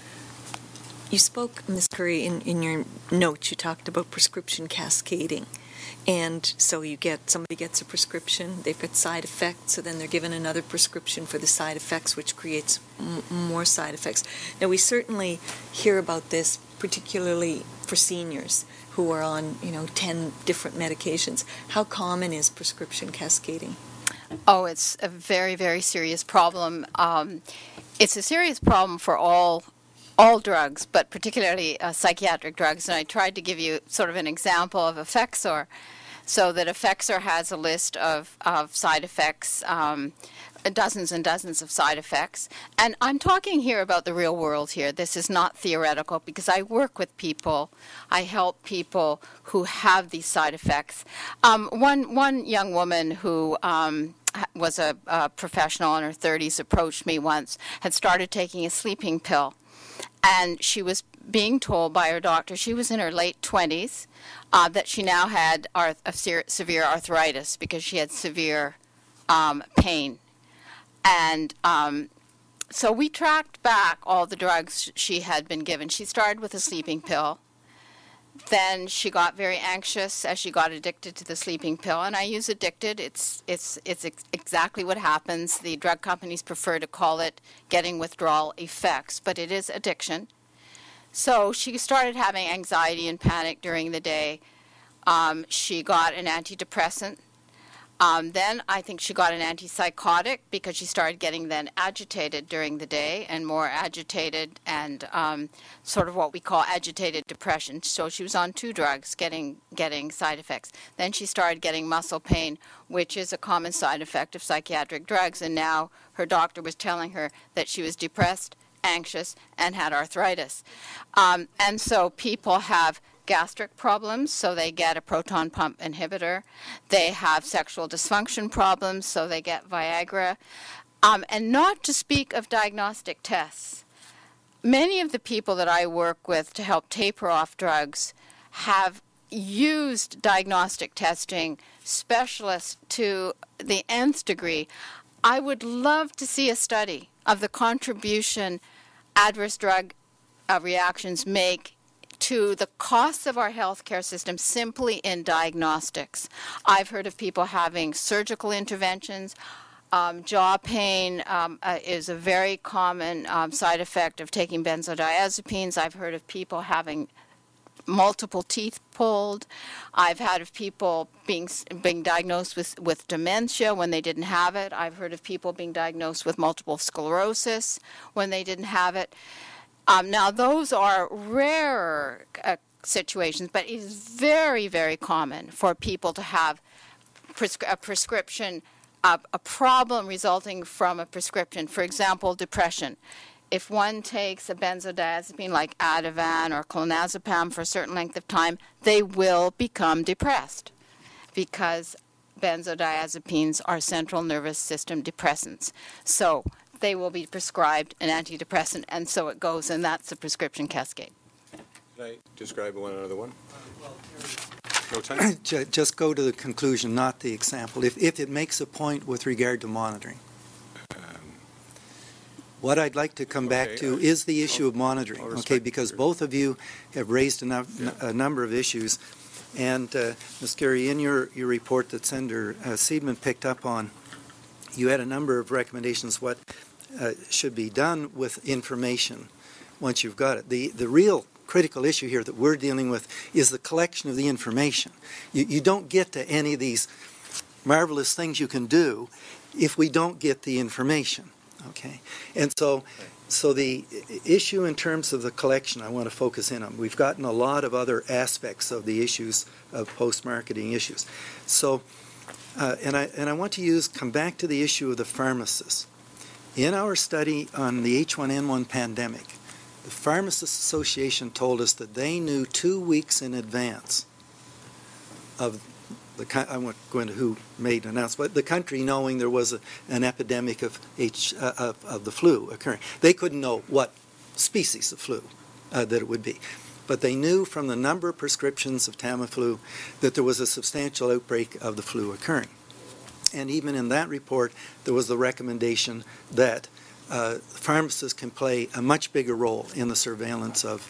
you spoke, Ms. Curry, in your notes, you talked about prescription cascading. And so somebody gets a prescription, they've got side effects, so then they're given another prescription for the side effects, which creates more side effects. Now, we certainly hear about this, particularly for seniors who are on, 10 different medications. How common is prescription cascading? Oh, it's a very, very serious problem. It's a serious problem for all drugs, but particularly psychiatric drugs. And I tried to give you sort of an example of Effexor, so that Effexor has a list of side effects, dozens and dozens of side effects. And I'm talking here about the real world here. This is not theoretical, because I work with people. I help people who have these side effects. One young woman who was a professional in her 30s approached me once, had started taking a sleeping pill. And she was being told by her doctor, she was in her late 20s, that she now had severe arthritis because she had severe pain. And so we tracked back all the drugs she had been given. She started with a sleeping pill. Then she got very anxious as she got addicted to the sleeping pill. And I use addicted. It's exactly what happens. The drug companies prefer to call it getting withdrawal effects, but it is addiction. So she started having anxiety and panic during the day. She got an antidepressant. Then I think she got an antipsychotic because she started getting then agitated during the day and more agitated and sort of what we call agitated depression. So she was on 2 drugs getting side effects. Then she started getting muscle pain, which is a common side effect of psychiatric drugs. And now her doctor was telling her that she was depressed, anxious, and had arthritis. And so people have gastric problems, so they get a proton pump inhibitor. They have sexual dysfunction problems, so they get Viagra. And not to speak of diagnostic tests. Many of the people that I work with to help taper off drugs have used diagnostic testing specialists to the nth degree. I would love to see a study of the contribution adverse drug reactions make to the costs of our healthcare system simply in diagnostics. I've heard of people having surgical interventions. Jaw pain is a very common side effect of taking benzodiazepines. I've heard of people having multiple teeth pulled. I've had of people being diagnosed with dementia when they didn't have it. I've heard of people being diagnosed with multiple sclerosis when they didn't have it. Now, those are rare situations, but it is very, very common for people to have a prescription, a problem resulting from a prescription. For example, depression. If one takes a benzodiazepine like Ativan or clonazepam for a certain length of time, they will become depressed because benzodiazepines are central nervous system depressants. So they will be prescribed an antidepressant, and so it goes, and that's the prescription cascade. Can I describe another one? No time? Just go to the conclusion, not the example, if it makes a point with regard to monitoring. What I'd like to come back to is the issue of monitoring, okay, because both of you have raised a number of issues. And, Ms. Gary, in your report that Senator Seidman picked up on, you had a number of recommendations what should be done with information once you've got it. The real critical issue here that we're dealing with is the collection of the information. You don't get to any of these marvelous things you can do if we don't get the information. Okay, and so the issue in terms of the collection I want to focus in on. We've gotten a lot of other aspects of the issues of post-marketing issues. So, and I want to come back to the issue of the pharmacists. In our study on the H1N1 pandemic, the Pharmacists Association told us that they knew 2 weeks in advance of I won't go into who made an announcement, but the country knowing there was an epidemic of the flu occurring. They couldn't know what species of flu that it would be. But they knew from the number of prescriptions of Tamiflu that there was a substantial outbreak of the flu occurring. And even in that report, there was the recommendation that pharmacists can play a much bigger role in the surveillance of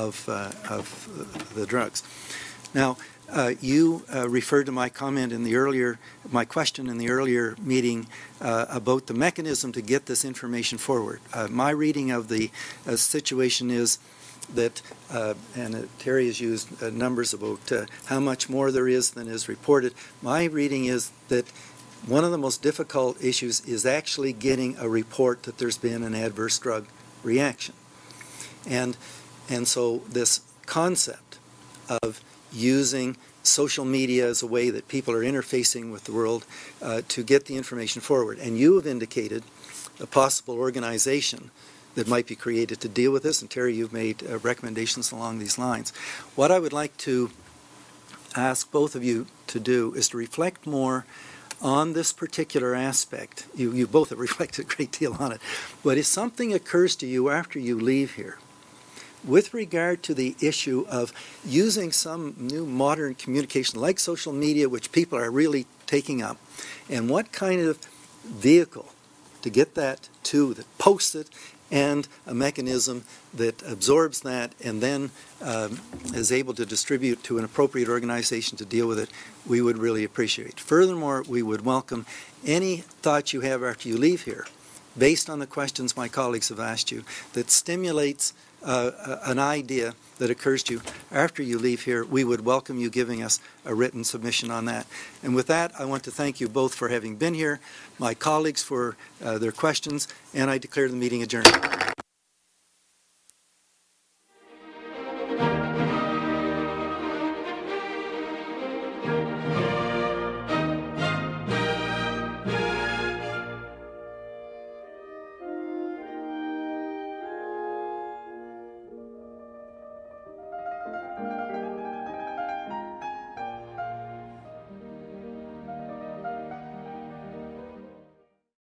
the drugs. Now, you referred to my question in the earlier meeting about the mechanism to get this information forward. My reading of the situation is that, and Terry has used numbers about how much more there is than is reported. My reading is that one of the most difficult issues is actually getting a report that there's been an adverse drug reaction. And so this concept of using social media as a way that people are interfacing with the world to get the information forward. And you have indicated a possible organization that might be created to deal with this, and Terry, you've made recommendations along these lines. What I would like to ask both of you to do is to reflect more on this particular aspect. You both have reflected a great deal on it. But if something occurs to you after you leave here, with regard to the issue of using some new modern communication like social media, which people are really taking up, and what kind of vehicle to get that to, that posts it, and a mechanism that absorbs that and then is able to distribute to an appropriate organization to deal with it, we would really appreciate. Furthermore, we would welcome any thoughts you have after you leave here, based on the questions my colleagues have asked you, that stimulates an idea that occurs to you after you leave here. We would welcome you giving us a written submission on that. And with that, I want to thank you both for having been here, my colleagues for their questions, and I declare the meeting adjourned.